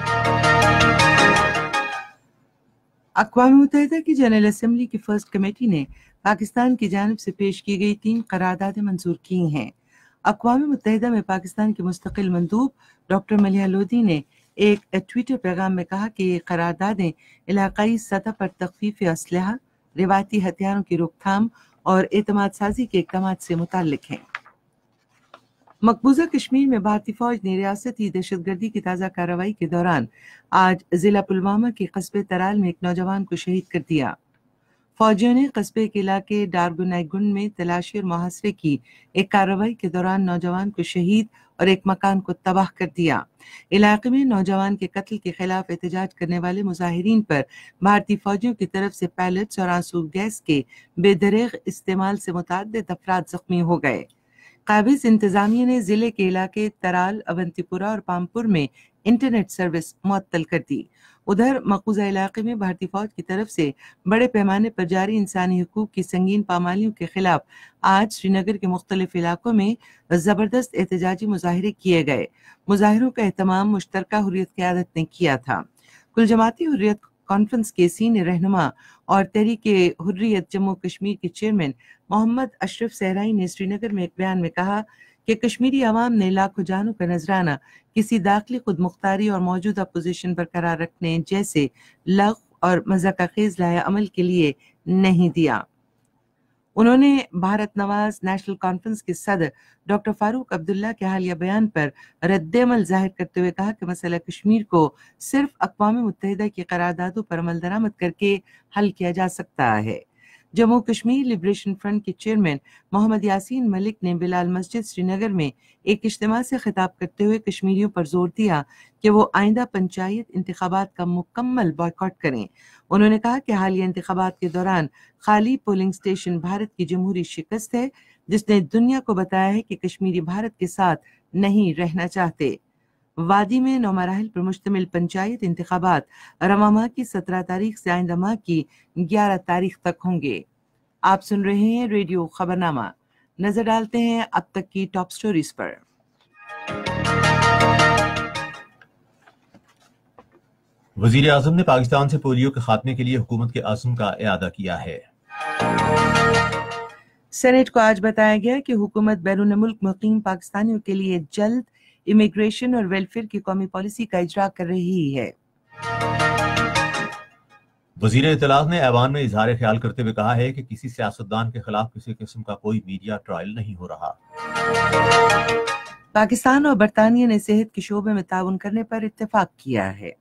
اقوام متحدہ کی جنرل اسمبلی کی فرسٹ کمیٹی نے پاکستان کی جانب سے پیش کی گئی تین قراردادیں منظور کی ہیں۔ اقوام متحدہ میں پاکستان کے مستقل مندوب ڈاکٹر ملیحہ لودھی نے ایک ٹویٹر پیغام میں کہا کہ یہ قراردادیں علاقائی سطح پر تخفیف اسلحہ، روایتی ہتھیاروں کی روک تھام اور اعتماد سازی کے اقدامات سے متعلق ہیں۔ مقبوضہ کشمیر میں بھارتی فوج نے ریاستی دہشت گردی کی تازہ کارروائی کے دوران آج ضلع پلوامہ کے قصبے ترال میں ایک نوجوان کو شہید کر دیا۔ فوجیوں نے قصبے کے علاقے ڈارگونائی گنڈ میں تلاشی اور محاصرے کی ایک کارروائی کے دوران نوجوان کو شہید اور ایک مکان کو تباہ کر دیا۔ علاقے میں نوجوان کے قتل کے خلاف احتجاج کرنے والے مظاہرین پر بھارتی فوجیوں کی طرف سے پیلٹس اور آنسو گیس کے بے دریغ استعمال سے متعدد افراد زخمی ہو گئے۔ قابض انتظامیہ نے ضلع کے علاقے ترال، اونتی پورہ اور پامپور میں انٹرنیٹ سروس معطل کر دی۔ ادھر مقبوضہ علاقے میں بھارتی فوج کی طرف سے بڑے پیمانے پر جاری انسانی حقوق کی سنگین پامالیوں کے خلاف آج سری نگر کے مختلف علاقوں میں زبردست احتجاجی مظاہرے کیے گئے۔ مظاہروں کا اہتمام مشترکہ حریت قیادت نے کیا تھا۔ کل جماعتی حریت کانفرنس کے سینئر رہنما اور تحریک حریت جموں کشمیر کے چیئرمین محمد اشرف صحرائی نے سری نگر میں ایک بیان میں کہا کہ کشمیری عوام نے لاکھوں جانوں کا نذرانہ کسی داخلی خود مختاری اور موجودہ پوزیشن برقرار رکھنے جیسے لغو اور مذاق خیز لائحہ عمل کے لیے نہیں دیا۔ انہوں نے بھارت نواز نیشنل کانفرنس کے صدر ڈاکٹر فاروق عبداللہ کے حالیہ بیان پر رد عمل ظاہر کرتے ہوئے کہا کہ مسئلہ کشمیر کو صرف اقوام متحدہ کی قراردادوں پر عمل درآمد کر کے حل کیا جا سکتا ہے۔ जम्मू कश्मीर लिबरेशन फ्रंट के चेयरमैन मोहम्मद यासीन मलिक ने बिलाल मस्जिद श्रीनगर में एक इज्तिमा से खिताब करते हुए कश्मीरियों पर जोर दिया कि वो आइंदा पंचायत इंतखाबात का मुकम्मल बॉयकॉट करें। उन्होंने कहा कि हालिया इंतखाबात के दौरान खाली पोलिंग स्टेशन भारत की जमहूरी शिकस्त है, जिसने दुनिया को बताया है कि कश्मीरी भारत के साथ नहीं रहना चाहते। वादी में नौ मराहिल पर मुश्तमिल पंचायत इंतखाबात रवा माह की सत्रह तारीख से आइंदा माह की ग्यारह तारीख तक होंगे। आप सुन रहे हैं रेडियो खबरनामा। नजर डालते हैं अब तक की टॉप स्टोरीज पर। वजीर आजम ने पाकिस्तान से पोलियो के खात्मे के लिए हुकूमत के अज़्म का इआदा किया है। सेनेट को आज बताया गया कि हुकूमत बैरून मुल्क मुकीम पाकिस्तानियों के लिए जल्द इमिग्रेशन और वेलफेयर की कौमी पॉलिसी का इजरा कर रही है। वजीर इत्तलात ने ऐवान में इजहार ख्याल करते हुए कहा है कि किसी सियासतदान के खिलाफ किसी किस्म का कोई मीडिया ट्रायल नहीं हो रहा। पाकिस्तान और बरतानिया ने सेहत के शोबे में ताउन करने पर इत्तेफाक किया है।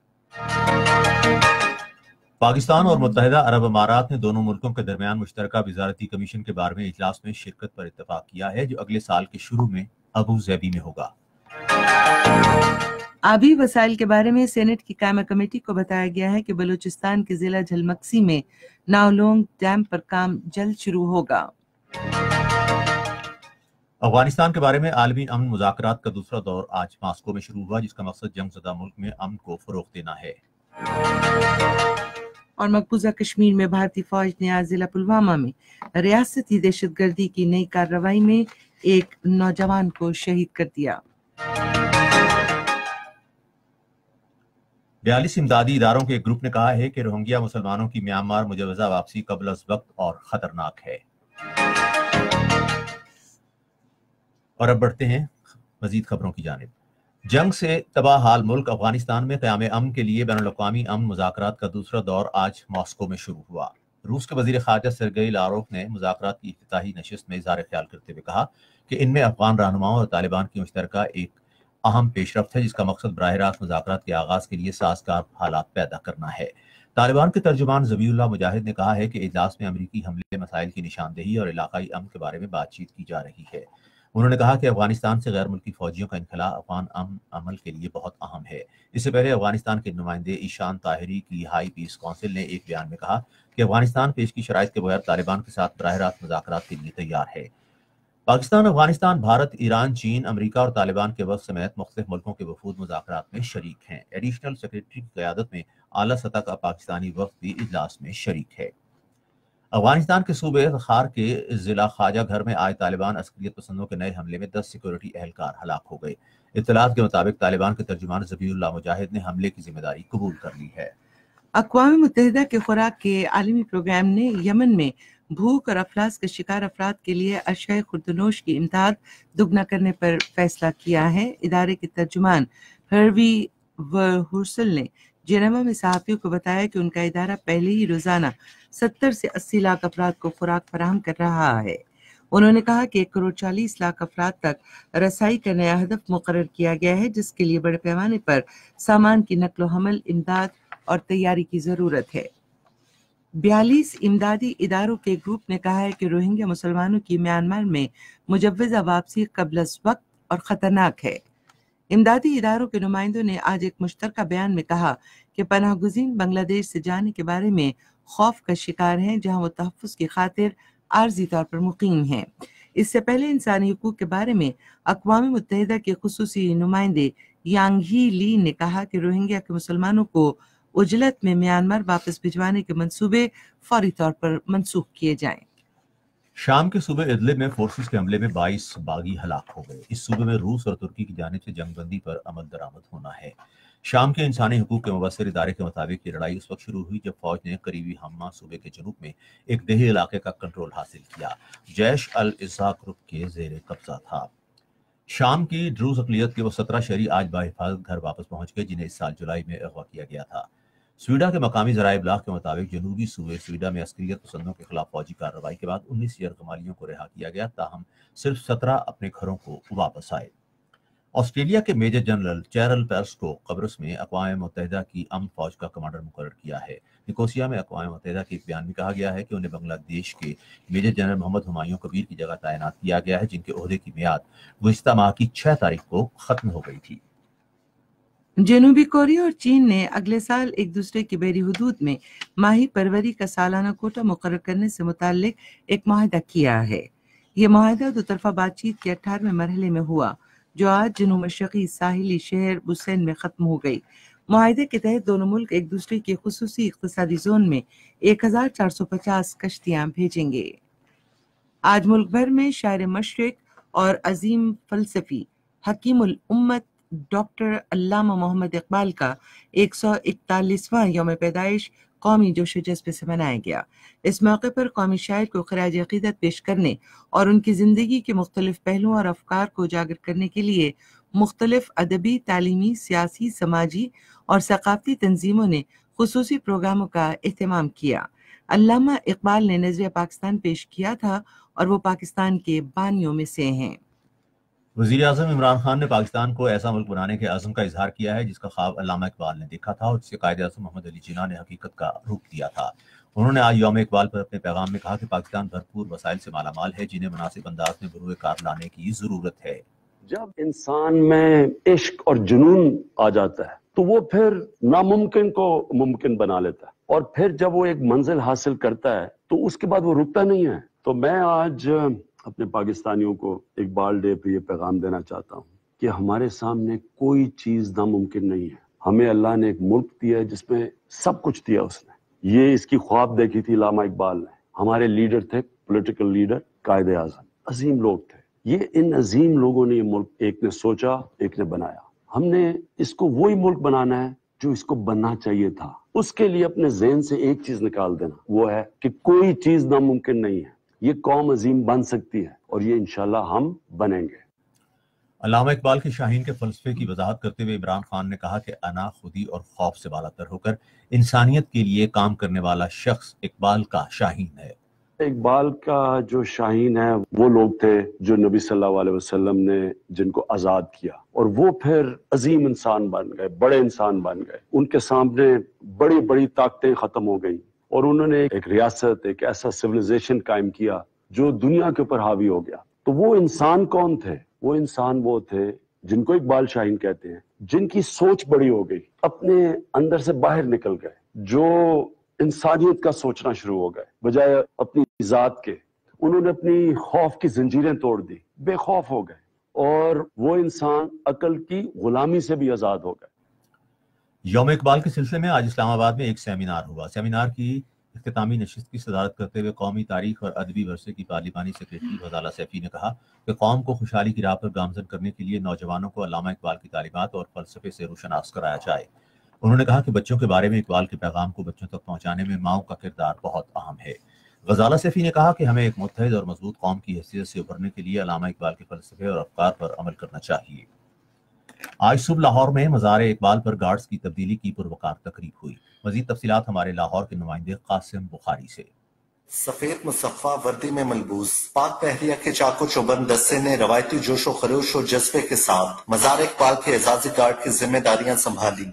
पाकिस्तान और मुत्तहिदा अरब अमारात ने दोनों मुल्कों के दरमियान मुश्तरका वजारती कमीशन के बारे में इजलास में शिरकत पर इत्तेफाक किया है, जो अगले साल के शुरू में अबू ज़ैबी में होगा। आबी वसाइल के बारे में सेनेट की कायमा कमेटी को बताया गया है कि बलूचिस्तान के जिला झलमक्सी में नावलोंग डैम पर काम जल्द शुरू होगा। अफगानिस्तान के बारे में आलमी अमन मुज़ाकरात का दूसरा दौर आज मास्को में शुरू हुआ, जिसका मकसद जंगज़दा मुल्क में अमन को फरोग देना है। और मकबूजा कश्मीर में भारतीय फौज ने आज जिला पुलवामा में रियासती दहशतगर्दी की नई कार्रवाई में एक नौजवान को शहीद कर दिया। बयालीस इमदादी इदारों के एक ग्रुप ने कहा है कि रोहिंग्या मुसलमानों की म्यांमार मुजवजा वापसी कबल अज़ वक्त और खतरनाक है। और अब बढ़ते हैं मजीद खबरों की जानिब। जंग से तबाह हाल मुल्क अफगानिस्तान में क़याम अमन के लिए बैनुल अक़वामी अमन मुज़ाकरात का दूसरा दौर आज मॉस्को में शुरू हुआ। रूस के वज़ीर ख़ारजा सर्गेई लारोव ने मुज़ाकरात की इफ्तिताही नशिस्त में इज़हार ख्याल करते हुए कहा कि इनमें अफगान रहनुमाओं और तालिबान की मुश्तरका एक अहम पेशरफ्त है, जिसका मकसद बराह रास्त मुज़ाकरात के आगाज़ के लिए साज़गार हालात पैदा करना है। तालिबान के तर्जुमान ज़बीउल्लाह मुजाहिद ने कहा है कि इजलास में अमरीकी हमले, मसाइल की निशानदेही और इलाकाई अमन के बारे में बातचीत की जा रही है। उन्होंने कहा कि अफगानिस्तान से गैर मुल्की फौजियों का इनखला अफगान अमन अमल के लिए बहुत अहम है। इससे पहले अफगानिस्तान के नुमाइंदे ईशान ताहिरी की हाई पीस काउंसिल ने एक बयान में कहा कि अफगानिस्तान पेश की शराइत के बगैर तालिबान के साथ बराह रास्त मुज़ाकरात के लिए तैयार है। पाकिस्तान, अफगानिस्तान, भारत, ईरान, चीन, अमेरिका और तालिबान के वफ़द समेत मुख्तलिफ मुल्कों के वफूद मुज़ाकरात में शरीक हैं। एडिशनल सेक्रेटरी की क़यादत में आला सतह का पाकिस्तानी वफ़द भी इजलास में शरीक है। अफगानिस्तान के सूबे खार के जिला ख्वाजा घर में आए तालिबान अस्करियत पसंदों के नए हमले में दस सिक्योरिटी एहलकार हलाक हो गए। इत्तलात के मुताबिक तालिबान के तर्जुमान ज़बीउल्लाह मुजाहिद ने हमले की जिम्मेदारी कबूल कर ली है। अक़वाम मुत्तहिदा के खुराक के आलमी प्रोग्राम ने यमन में भूख और अफलास के शिकार अफराद के लिए अशय खुर्दनोश की इमदाद दुगना करने पर फैसला किया है। इदारे के तर्जुमान हर्वी वर्हुसल ने जेनेवा में सहाफ़ियों को बताया कि उनका इदारा पहले ही रोजाना सत्तर से अस्सी लाख अफराद को खुराक फराहम कर रहा है। उन्होंने कहा कि एक करोड़ चालीस लाख अफराद तक रसाई का नया हदफ मुकर्रर किया गया है, जिसके लिए बड़े पैमाने पर सामान की नकलो हमल, इमदाद और तैयारी की जरूरत है। बयालीस इमदादी इदारों के ग्रुप ने कहा है कि रोहिंग्या मुसलमानों की म्यांमार में मुजव्वजा वापसी कबल अज़ वक्त और खतरनाक है। इमदादी इदारों के नुमाइंदों ने आज एक मुश्तरका बयान में कहा कि पनाह गुज़ीन बांग्लादेश से जाने के बारे में खौफ का शिकार हैं, जहां वो तहफ़्फ़ुज़ की खातिर आर्जी तौर पर मुकीम हैं। इससे पहले इंसानी हुकूक के बारे में अक़वाम मुत्तहिदा के खुसूसी नुमाइंदे यांगी ली ने कहा कि रोहिंग्या के मुसलमानों को उजलत में म्यांमार वापस भिजवाने के मंसूबे फौरी तौर पर मनसूख किए जाएं। शाम के सूबे इदलिब में फोर्सेस के हमले में बाईस बागी हलाक हो गए। इस सूबे में रूस और तुर्की की जानिब से जंगबंदी पर अमल दरामद होना है। शाम के इंसानी हुकूक के मुबस्सिर इदारे के मुताबिक ये लड़ाई उस वक्त शुरू हुई जब फौज ने करीबी हम्मा सूबे के जनूब में एक देही इलाके का कंट्रोल हासिल किया। जैश अल इस्साक ग्रुप के जेर कब्जा था। शाम की ड्रूज अक़लियत के वो सत्रह शहरी आज बाहिफाजत घर वापस पहुंच गए, जिन्हें इस साल जुलाई में अगवा किया गया था। स्वीडा के मकामी ज़राए इब्लाग़ के मुताबिक जनूबी सूबे स्वीडा में अस्करियत पसंदों के खिलाफ फौजी कार्रवाई के बाद उन्नीस यरगमालियों को रिहा किया गया, ताहम सिर्फ सत्रह अपने घरों को वापस आए। آسٹریلیا کے میجر جنرل چیرل پیرس کو قبرص میں اقوام متحدہ کی امن فوج کا کمانڈر مقرر کیا ہے۔ نکوسیا میں اقوام متحدہ کے ایک بیان میں کہا گیا ہے کہ انہیں بنگلہ دیش کے میجر جنرل محمد ہمایوں کبیر کی جگہ تعینات کیا گیا ہے، جن کے عہدے کی میعاد گزشتہ ماہ کی چھ تاریخ کو ختم ہو گئی تھی۔ جنوبی کوریا اور چین نے اگلے سال ایک دوسرے کی بحری حدود میں ماہی پروری کا سالانہ کوٹا مقرر کرنے سے متعلق ایک معاہدہ کیا ہے۔ یہ معاہدہ دو طرفہ بات چیت کے اٹھارہویں مرحلے میں ہوا، جو آج جنوب مشرقی ساحلی شہر بوسین میں ختم ہو گئی۔ معاہدے کے تحت دونوں ملک ایک دوسرے کے خصوصی اقتصادی زون میں ایک ہزار چار سو پچاس کشتیاں بھیجیں گے۔ آج ملک بھر میں شاعر مشرق اور عظیم فلسفی حکیم الامت ڈاکٹر علامہ محمد اقبال کا ایک سو اکتالیسواں یوم پیدائش قومی جوش و جذبے سے منایا گیا۔ اس موقع پر قومی شاعر کو خراج عقیدت پیش کرنے اور ان کی زندگی کے مختلف پہلوؤں اور افکار کو اجاگر کرنے کے لیے مختلف ادبی، تعلیمی، سیاسی، سماجی اور ثقافتی تنظیموں نے خصوصی پروگراموں کا اہتمام کیا۔ علامہ اقبال نے نظریہ پاکستان پیش کیا تھا اور وہ پاکستان کے بانیوں میں سے ہیں۔ وزیر اعظم عمران خان نے پاکستان کو ایسا ملک بنانے کے عزم کا اظہار کیا ہے جس کا خواب علامہ اقبال نے دیکھا تھا اور جسے قائد اعظم محمد علی جناح نے حقیقت کا روپ دیا تھا۔ انہوں نے آج یوم اقبال پر اپنے پیغام میں کہا کہ پاکستان بھرپور وسائل سے مالا مال ہے، جنہیں مناسب انداز میں بروئے کار لانے کی ضرورت ہے۔ جب انسان میں عشق اور جنون آ جاتا ہے تو وہ پھر ناممکن کو ممکن بنا لیتا ہے، اور پھر جب وہ ایک منزل حاصل کرتا ہے تو اس کے بعد وہ رکتا نہیں ہے۔ تو میں آج اپنے پاکستانیوں کو اقبال ڈے پہ یہ پیغام دینا چاہتا ہوں کہ ہمارے سامنے کوئی چیز ناممکن نہیں ہے۔ ہمیں اللہ نے ایک ملک دیا ہے جس میں سب کچھ دیا اس نے۔ یہ اس کی خواب دیکھی تھی علامہ اقبال نے۔ ہمارے لیڈر تھے، پولیٹیکل لیڈر، قائد اعظم، عظیم لوگ تھے۔ یہ ان عظیم لوگوں نے یہ ملک ایک نے سوچا، ایک نے بنایا۔ ہم نے اس کو وہی ملک بنانا ہے جو اس کو بننا چاہیے تھا۔ اس کے لیے اپنے ذہن سے ایک چیز نکال دینا، وہ ہے کہ کوئی چیز ناممکن نہیں ہے۔ یہ قوم عظیم بن سکتی ہے اور یہ انشاءاللہ ہم بنیں گے۔ علامہ اقبال کے شاہین کے فلسفے کی وضاحت کرتے ہوئے عمران خان نے کہا کہ انا، خودی اور خوف سے بالاتر ہو کر انسانیت کے لیے کام کرنے والا شخص اقبال کا شاہین ہے۔ اقبال کا جو شاہین ہے وہ لوگ تھے جو نبی صلی اللہ علیہ وسلم نے جن کو آزاد کیا، اور وہ پھر عظیم انسان بن گئے، بڑے انسان بن گئے۔ ان کے سامنے بڑی بڑی طاقتیں ختم ہو گئیں، اور انہوں نے ایک ریاست، ایک ایسا سویلائزیشن قائم کیا جو دنیا کے اوپر حاوی ہو گیا۔ تو وہ انسان کون تھے؟ وہ انسان وہ تھے جن کو اقبال شاہین کہتے ہیں، جن کی سوچ بڑی ہو گئی، اپنے اندر سے باہر نکل گئے، جو انسانیت کا سوچنا شروع ہو گئے بجائے اپنی ذات کے۔ انہوں نے اپنی خوف کی زنجیریں توڑ دی، بے خوف ہو گئے، اور وہ انسان عقل کی غلامی سے بھی آزاد ہو گئے۔ یوم اقبال کے سلسلے میں آج اسلام آباد میں ایک سیمینار ہوا۔ سیمینار کی اختتامی نشست کی صدارت کرتے ہوئے قومی تاریخ اور ادبی ورثے کی پارلیمانی سیکریٹری غزالہ سیفی نے کہا کہ قوم کو خوشحالی کی راہ پر گامزن کرنے کے لیے نوجوانوں کو علامہ اقبال کی تعلیمات اور فلسفے سے روشناس کرایا جائے۔ انہوں نے کہا کہ بچوں کے بارے میں اقبال کے پیغام کو بچوں تک پہنچانے میں ماؤں کا کردار بہت اہم ہے۔ غزالہ سیفی نے کہا کہ ہمیں ایک متحد اور مضبوط قوم کی حیثیت سے ابھرنے کے لیے علامہ اقبال کے فلسفے اور افکار پر عمل کرنا چاہیے۔ آج صبح لاہور میں مزار اقبال پر گارڈز کی تبدیلی کی پروقار تقریب ہوئی۔ مزید تفصیلات ہمارے لاہور کے نمائندے قاسم بخاری سے۔ سفید مصفہ وردی میں ملبوس پاک بحریہ کے چاق و چوبند دستے نے روایتی جوش و خروش و جذبے کے ساتھ مزار اقبال کے اعزازی گارڈ کی ذمہ داریاں سنبھالی۔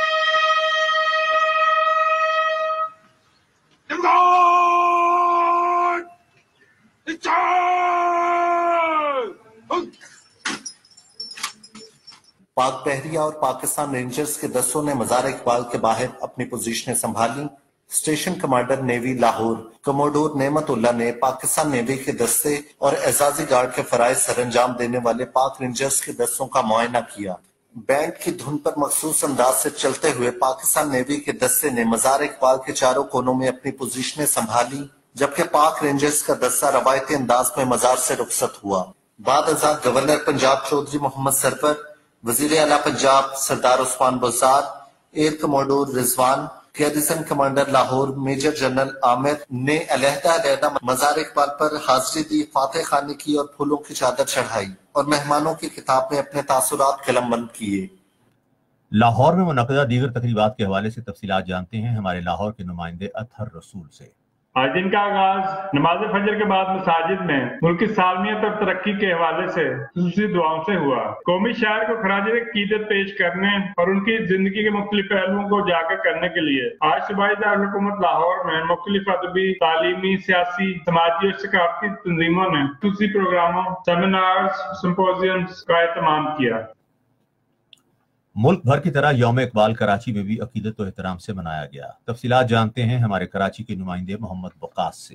پاک بحریہ اور پاکستان رینجرز کے دستوں نے مزار اقبال کے باہر اپنی پوزیشنیں سنبھالی۔ Station commander navy Lahore commodore Nemat Ullah نے پاکستان نیوی کے دستے اور اعزازی گارڈ کے فرائض سر انجام دینے والے پاک رینجرز کے دستوں کا معائنہ کیا۔ بینڈ کی دھن پر مخصوص انداز سے چلتے ہوئے پاکستان نیوی کے دستے نے مزار اقبال کے چاروں کونوں میں اپنی پوزیشنیں سنبھالی، جبکہ پاک رینجرز کا دستہ روایتی انداز میں مزار سے رخصت ہوا۔ بعد ازاں گورنر پنجاب چودھری محمد سرور، وزیر اعلیٰ Punjab Sardar Usman Buzdar, air commodore Rizwan, garrison commander Lahore major general Amir نے علیحدہ علیحدہ مزار اقبال پر حاضری دی، فاتح خوانی کی اور پھولوں کی چادر چڑھائی، اور مہمانوں کی کتاب میں اپنے تاثرات قلم بند کیے۔ لاہور میں منعقدہ دیگر تقریبات کے حوالے سے تفصیلات جانتے ہیں ہمارے لاہور کے نمائندے اطہر رسول سے۔ آج دن کا آغاز نماز فجر کے بعد مساجد میں ملک کی سالمیت اور ترقی کے حوالے سے خصوصی دعاؤں سے ہوا۔ قومی شاعر کو خراج عقیدت پیش کرنے اور ان کی زندگی کے مختلف پہلوؤں کو اجاگر کرنے کے لیے آج صوبائی دارالحکومت لاہور میں مختلف ادبی، تعلیمی، سیاسی، سماجی اور ثقافتی تنظیموں نے خصوصی پروگراموں، سیمینارز، سمپوزیمز کا اہتمام کیا۔ ملک بھر کی طرح یوم اقبال کراچی میں بھی عقیدت و احترام سے منایا گیا۔ تفصیلات جانتے ہیں ہمارے کراچی کے نمائندے محمد وقاص سے۔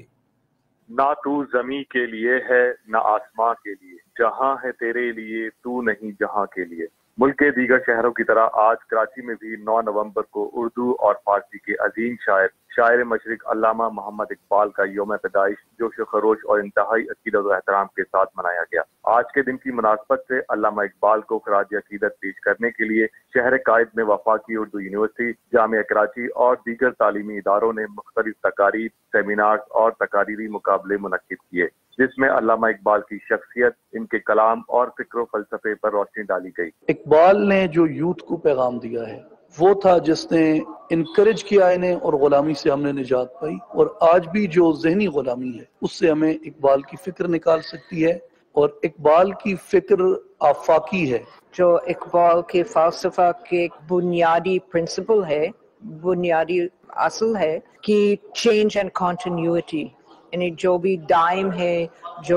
نہ تو زمین کے لیے ہے نہ آسمان کے لیے، جہاں ہے تیرے لیے تو نہیں جہاں کے لیے۔ ملک کے دیگر شہروں کی طرح آج کراچی میں بھی نو نومبر کو اردو اور فارسی کے عظیم شاعر شاعر مشرق علامہ محمد اقبال کا یوم پیدائش جوش و خروش اور انتہائی عقیدت و احترام کے ساتھ منایا گیا۔ آج کے دن کی مناسبت سے علامہ اقبال کو خراج عقیدت پیش کرنے کے لیے شہر قائد میں وفاقی اردو یونیورسٹی، جامعہ کراچی اور دیگر تعلیمی اداروں نے مختلف تقاریب، سیمینارز اور تقاریری مقابلے منعقد کیے، جس میں علامہ اقبال کی شخصیت، ان کے کلام اور فکر و فلسفے پر روشنی ڈالی گئی۔ اقبال نے جو یوتھ کو پیغام دیا ہے وہ تھا جس نے انکریج کیا انہیں اور غلامی سے ہم نے نجات پائی، اور آج بھی جو ذہنی غلامی ہے اس سے ہمیں اقبال کی فکر نکال سکتی ہے، اور اقبال کی فکر آفاقی ہے۔ جو اقبال کے فلسفہ کے ایک بنیادی پرنسپل ہے، بنیادی اصل ہے کہ چینج اینڈ کنٹینیوٹی، یعنی جو بھی دائم ہے، جو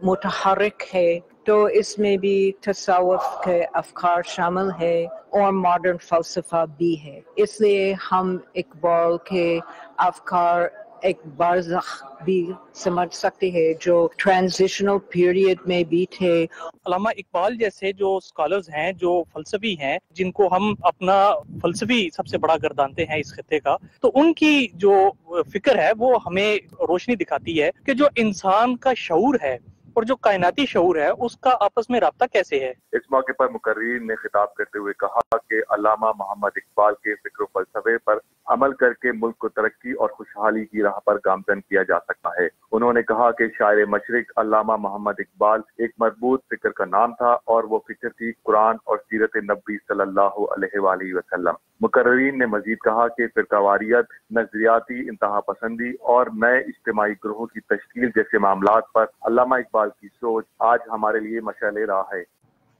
متحرک ہے، تو اس میں بھی تصوف کے افکار شامل ہے اور ماڈرن فلسفہ بھی ہے۔ اس لیے ہم اقبال کے افکار ایک برزخ بھی سمجھ سکتے ہیں جو ٹرانزیشنل پیریڈ میں بھی تھے۔ علامہ اقبال جیسے جو اسکالرز ہیں، جو فلسفی ہیں، جن کو ہم اپنا فلسفی سب سے بڑا گردانتے ہیں اس خطے کا، تو ان کی جو فکر ہے وہ ہمیں روشنی دکھاتی ہے کہ جو انسان کا شعور ہے اور جو کائناتی شعور ہے اس کا آپس میں رابطہ کیسے ہے۔ اس موقع پر مقررین نے خطاب کرتے ہوئے کہا کہ علامہ محمد اقبال کے فکر و فلسفے پر عمل کر کے ملک کو ترقی اور خوشحالی کی راہ پر گامزن کیا جا سکتا ہے۔ انہوں نے کہا کہ شاعر مشرق علامہ محمد اقبال ایک مربوط فکر کا نام تھا، اور وہ فکر تھی قرآن اور سیرت نبی صلی اللہ علیہ وآلہ وسلم۔ مقررین نے مزید کہا کہ فرقہ واریت، نظریاتی انتہا پسندی اور نئے اجتماعی گروہوں کی تشکیل جیسے معاملات پر علامہ اقبال کی سوچ آج ہمارے لیے مشعل راہ ہے۔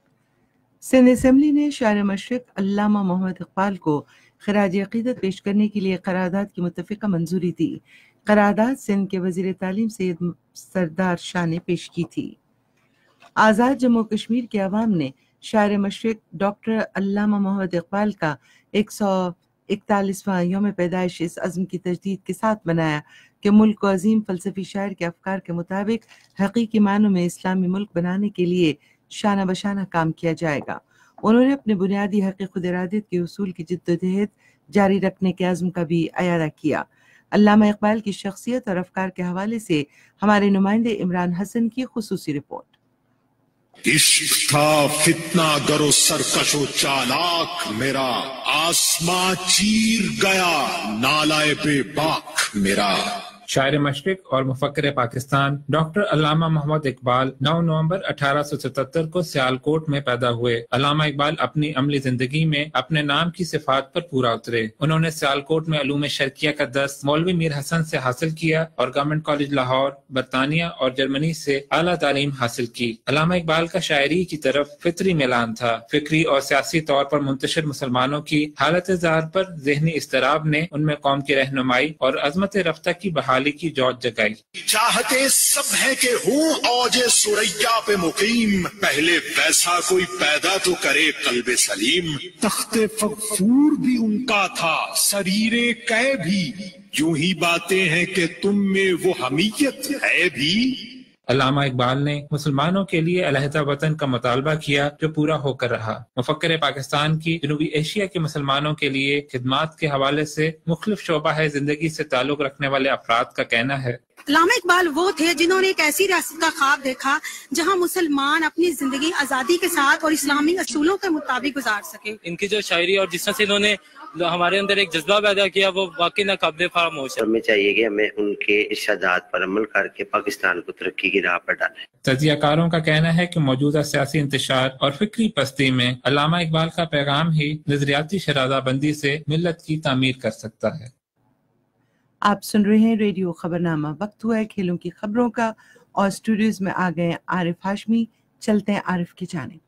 سندھ اسمبلی نے شاعر مشرق علامہ محمد اقبال کو خراج عقیدت پیش کرنے کے لیے قرارداد کی متفقہ منظوری دی۔ قرارداد سندھ کے وزیر تعلیم سید سردار شاہ نے پیش کی تھی۔ آزاد جموں کشمیر کے عوام نے شاعر مشرق ڈاکٹر علامہ محمد اقبال کا ایک سو اکتالیسواں یوم پیدائش اس عزم کی تجدید کے ساتھ منایا کہ ملک کو عظیم فلسفی شاعر کے افکار کے مطابق حقیقی معنوں میں اسلامی ملک بنانے کے لیے شانہ بشانہ کام کیا جائے گا۔ انہوں نے اپنے بنیادی حق خود ارادیت کے اصول کی جدوجہد جاری رکھنے کے عزم کا بھی اعادہ کیا۔ علامہ اقبال کی شخصیت اور افکار کے حوالے سے ہمارے نمائندے عمران حسن کی خصوصی رپورٹ۔ عشق تھا فتنہ گر و سرکش و چالاک میرا، آسماں چیر گیا نالائے بے باک میرا۔ شاعر مشرق اور مفکر پاکستان ڈاکٹر علامہ محمد اقبال نو نومبر اٹھارہ سو ستتر کو سیالکوٹ میں پیدا ہوئے۔ علامہ اقبال اپنی عملی زندگی میں اپنے نام کی صفات پر پورا اترے۔ انہوں نے سیالکوٹ میں علوم شرقیہ کا درس مولوی میر حسن سے حاصل کیا اور گورنمنٹ کالج لاہور، برطانیہ اور جرمنی سے اعلیٰ تعلیم حاصل کی۔ علامہ اقبال کا شاعری کی طرف فطری میلان تھا۔ فکری اور سیاسی طور پر منتشر مسلمانوں کی حالت زار پر ذہنی اضطراب نے ان میں قوم کی رہنمائی اور عظمت رفتہ کی بحالی کی جوت جگائی۔ چاہتے سب ہیں کہ ہوں اوج سریا پہ مقیم، پہلے ویسا کوئی پیدا تو کرے قلب سلیم۔ تخت فغفور بھی ان کا تھا، سریر کہ بھی، یوں ہی باتیں ہیں کہ تم میں وہ حمیت ہے بھی۔ علامہ اقبال نے مسلمانوں کے لیے علیحدہ وطن کا مطالبہ کیا جو پورا ہو کر رہا۔ مفکر پاکستان کی جنوبی ایشیا کے مسلمانوں کے لیے خدمات کے حوالے سے مختلف شعبہ ہے زندگی سے تعلق رکھنے والے افراد کا کہنا ہے، علامہ اقبال وہ تھے جنہوں نے ایک ایسی ریاست کا خواب دیکھا جہاں مسلمان اپنی زندگی آزادی کے ساتھ اور اسلامی اصولوں کے مطابق گزار سکے۔ ان کی جو شاعری اور جس طرح سے انہوں نے ہمارے اندر ایک جذبہ پیدا کیا وہ واقعی ناقابل فراموش ہے۔ ہمیں چاہیے کہ ہمیں ان کے ارشادات پر عمل کر کے پاکستان کو ترقی کی راہ پر ڈالیں۔ تجزیہ کاروں کا کہنا ہے کہ موجودہ سیاسی انتشار اور فکری پستی میں علامہ اقبال کا پیغام ہی نظریاتی شرادہ بندی سے ملت کی تعمیر کر سکتا ہے۔ آپ سن رہے ہیں ریڈیو خبرنامہ. وقت ہوا ہے کھیلوں کی خبروں کا اور اسٹوڈیوز میں آ گئے عارف ہاشمی. چلتے ہیں عارف کی جانب.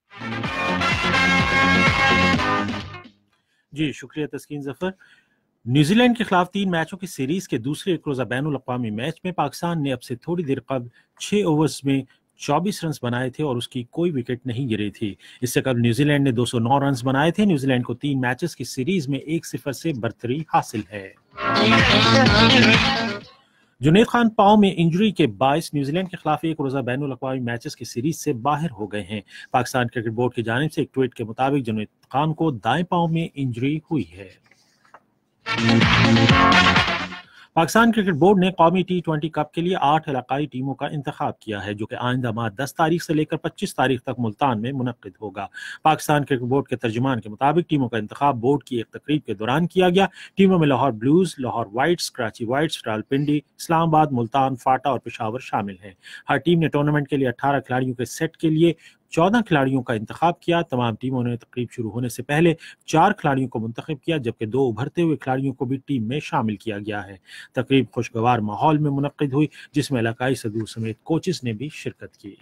جی شکریہ تسکین ظفر. نیوزی لینڈ کے خلاف تین میچوں کی سیریز کے دوسرے ایک روزہ بین الاقوامی میچ میں پاکستان نے اب سے تھوڑی دیر قبل چھ اوورز میں چوبیس رنز بنائے تھے اور اس کی کوئی وکٹ نہیں گری تھی. اس سے قبل نیوزی لینڈ نے دو سو نو رنز بنائے تھے. نیوزی لینڈ کو تین میچز کی سیریز میں ایک صفر سے برتری حاصل ہے. جنید خان پاؤں میں انجری کے باعث نیوزی لینڈ کے خلاف ایک روزہ بین الاقوامی میچز کی سیریز سے باہر ہو گئے ہیں. پاکستان کرکٹ بورڈ کی جانب سے ایک ٹویٹ کے مطابق جنید خان کو دائیں پاؤں میں انجری ہوئی ہے. پاکستان کرکٹ بورڈ نے قومی ٹی ٹوینٹی کپ کے لیے آٹھ علاقائی ٹیموں کا انتخاب کیا ہے جو کہ آئندہ ماہ دس تاریخ سے لے کر پچیس تاریخ تک ملتان میں منعقد ہوگا. پاکستان کرکٹ بورڈ کے ترجمان کے مطابق ٹیموں کا انتخاب بورڈ کی ایک تقریب کے دوران کیا گیا. ٹیموں میں Lahore blues, Lahore whites, Karachi whites, Rawalpindi, Islamabad, Multan, FATA اور پشاور شامل ہیں. ہر ٹیم نے ٹورنامنٹ کے لیے اٹھارہ کھلاڑیوں کے سیٹ کے لیے چودہ کھلاڑیوں کا انتخاب کیا. تمام ٹیموں نے تقریب شروع ہونے سے پہلے چار کھلاڑیوں کو منتخب کیا جبکہ دو ابھرتے ہوئے کھلاڑیوں کو بھی ٹیم میں شامل کیا گیا ہے. تقریب خوشگوار ماحول میں منعقد ہوئی جس میں علاقائی صدور سمیت کوچز نے بھی شرکت کی.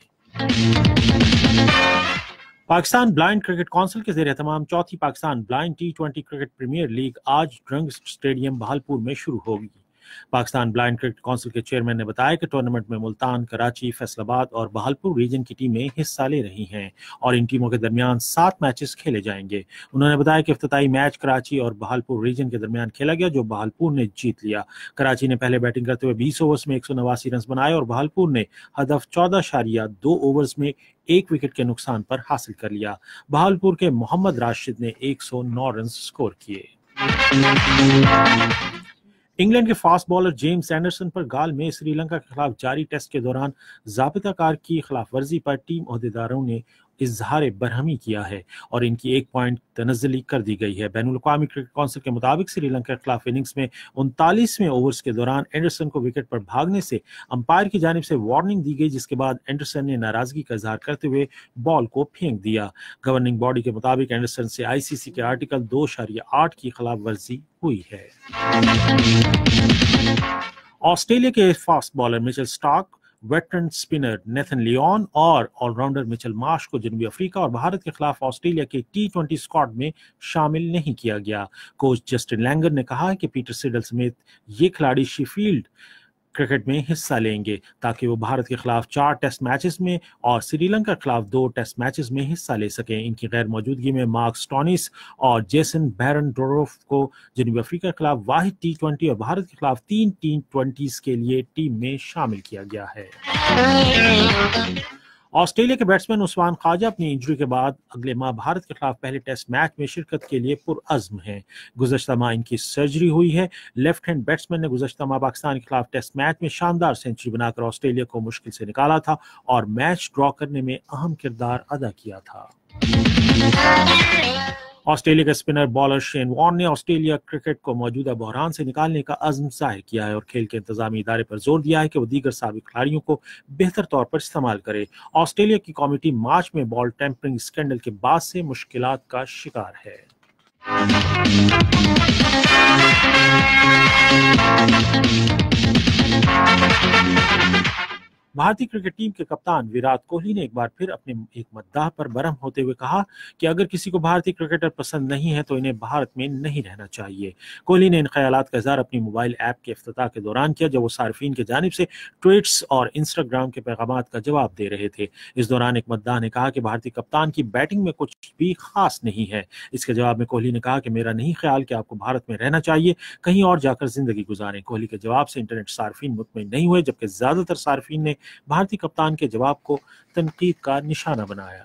پاکستان بلائنڈ کرکٹ کونسل کے زیر اہتمام چوتھی Pakistan blind T twenty cricket premier league آج ڈرنگ اسٹیڈیم بہالپور میں شروع ہوگی. پاکستان بلائنڈ کرکٹ کونسل کے چیئرمین نے بتایا کہ ٹورنامنٹ میں ملتان، کراچی، فیصل آباد اور بہالپور ریجن کی ٹیمیں حصہ لے رہی ہیں اور ان ٹیموں کے درمیان سات میچز کھیلے جائیں گے. انہوں نے بتایا کہ افتتاحی میچ کراچی اور بہالپور ریجن کے درمیان کھیلا گیا جو بہالپور نے جیت لیا. کراچی نے پہلے بیٹنگ کرتے ہوئے بیس اوورز میں ایک سو نواسی رنز بنائے اور بہالپور نے ہدف چودہ اشاریہ دو اوورز میں ایک وکٹ کے نقصان پر حاصل کر لیا. بہالپور کے محمد راشد نے ایک سو نو رنز سکور کیے. انگلینڈ کے فاسٹ بالر جیمز اینڈرسن پر گال میں سری لنکا کے خلاف جاری ٹیسٹ کے دوران ضابطہ کار کی خلاف ورزی پر ٹیم عہدیداروں نے اظہار برہمی کیا ہے اور ان کی ایک پوائنٹ تنزلی کر دی گئی ہے. بین الاقوامی کرکٹ کونسل کے مطابق سری لنکا کے خلاف اننگز میں انتالیسویں اوورز کے دوران اینڈرسن کو وکٹ پر بھاگنے سے امپائر کی جانب سے وارننگ دی گئی جس کے بعد اینڈرسن نے ناراضگی کا اظہار کرتے ہوئے بال کو پھینک دیا. گورننگ باڈی کے مطابق اینڈرسن سے آئی سی سی کے آرٹیکل دو اشاریہ آٹھ کی خلاف ورزی ہوئی ہے. آسٹریلیا کے fast bowler Mitchell Starc, veteran spinner Nathan Lyon اور آل راؤنڈر مچل مارش کو جنوبی افریقہ اور بھارت کے خلاف آسٹریلیا کے ٹی ٹوینٹی اسکواڈ میں شامل نہیں کیا گیا. کوچ جسٹن لینگر نے کہا کہ پیٹر سیڈل سمیت یہ کھلاڑی شیفیلڈ کرکٹ میں حصہ لیں گے تاکہ وہ بھارت کے خلاف چار ٹیسٹ میچز میں اور سری لنکا کے خلاف دو ٹیسٹ میچز میں حصہ لے سکیں. ان کی غیر موجودگی میں مارک سٹونیس اور جیسن بیرن ڈوروف کو جنوبی افریقہ کے خلاف واحد ٹی ٹوینٹی اور بھارت کے خلاف تین ٹی ٹوینٹیز کے لیے ٹیم میں شامل کیا گیا ہے. آسٹریلیا کے بیٹسمین عثمان خواجہ اپنی انجری کے بعد اگلے ماہ بھارت کے خلاف پہلے ٹیسٹ میچ میں شرکت کے لیے پرعزم ہیں. گزشتہ ماہ ان کی سرجری ہوئی ہے. لیفٹ ہینڈ بیٹسمین نے گزشتہ ماہ پاکستان کے خلاف ٹیسٹ میچ میں شاندار سینچری بنا کر آسٹریلیا کو مشکل سے نکالا تھا اور میچ ڈرا کرنے میں اہم کردار ادا کیا تھا. آسٹریلیا کے اسپنر بالر شین وارن نے آسٹریلیا کرکٹ کو موجودہ بحران سے نکالنے کا عزم ظاہر کیا ہے اور کھیل کے انتظامی ادارے پر زور دیا ہے کہ وہ دیگر سابق کھلاڑیوں کو بہتر طور پر استعمال کرے. آسٹریلیا کی قومی ٹیم مارچ میں بال ٹیمپرنگ اسکینڈل کے بعد سے مشکلات کا شکار ہے. بھارتی کرکٹ ٹیم کے کپتان ویرات کوہلی نے ایک بار پھر اپنے ایک مداح پر برہم ہوتے ہوئے کہا کہ اگر کسی کو بھارتی کرکٹر پسند نہیں ہے تو انہیں بھارت میں نہیں رہنا چاہیے. کوہلی نے ان خیالات کا اظہار اپنی موبائل ایپ کے افتتاح کے دوران کیا جب وہ صارفین کی جانب سے ٹویٹس اور انسٹاگرام کے پیغامات کا جواب دے رہے تھے. اس دوران ایک مداح نے کہا کہ بھارتی کپتان کی بیٹنگ میں کچھ بھی خاص نہیں ہے. اس کے جواب میں کوہلی نے کہا کہ میرا نہیں خیال کہ آپ کو بھارت میں رہنا چاہیے، کہیں اور جا کر زندگی گزاریں. کوہلی کے جواب سے انٹرنیٹ صارفین مطمئن نہیں ہوئے جبکہ زیادہ تر صارفین نے بھارتی کپتان کے جواب کو تنقید کا نشانہ بنایا.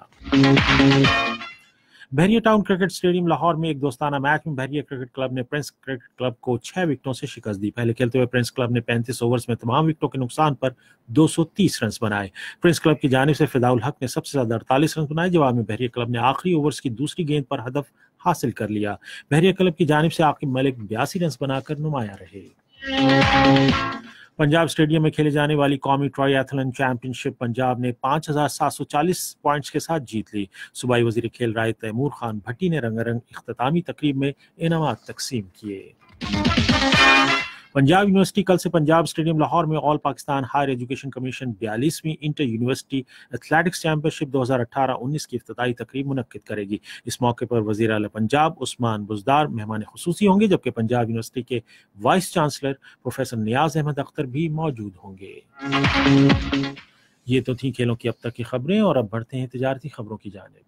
بحریہ ٹاؤن کرکٹ اسٹیڈیم لاہور میں ایک دوستانہ میچ میں بحریہ کرکٹ کلب نے پرنس کرکٹ کلب کو چھ وکٹوں سے شکست دی. پہلے کھیلتے ہوئے پرنس کلب نے پینتیس اوورز میں تمام وکٹوں کے نقصان پر دو سو تیس رنز بنائے. پرنس کلب کی جانب سے فداء الحق نے سب سے زیادہ اڑتالیس رنز بنائے. جواب میں بحریہ کلب نے آخری اوورز کی دوسری گیند پر ہدف حاصل کر لیا. بحریہ کلب کی جانب سے عاقب ملک بیاسی رنز بنا کر نمایاں رہے. پنجاب اسٹیڈیم میں کھیلے جانے والی قومی triathlon championship Punjab نے پانچ ہزار سات سو چالیس پوائنٹس کے ساتھ جیت لی. صوبائی وزیر کھیل رائے تیمور خان بھٹی نے رنگا رنگ اختتامی تقریب میں انعامات تقسیم کیے. पंजाब यूनिवर्सिटी कल से पंजाब स्टेडियम लाहौर में all Pakistan higher education commission बयालीसवीं इंटर यूनिवर्सिटी एथलेटिक्स चैंपियनशिप दो हज़ार अठारह उन्नीस की इफ्तिताई तकरीब मुनक्किद करेगी। इस मौके पर वज़ीर आला पंजाब उस्मान बुज़दार मेहमान खुसूसी होंगे, जबकि पंजाब यूनिवर्सिटी के vice chancellor professor Niaz Ahmad Akhtar भी मौजूद होंगे। ये तो थी खेलों की अब तक की खबरें, और अब बढ़ते हैं तिजारती खबरों की जानिब।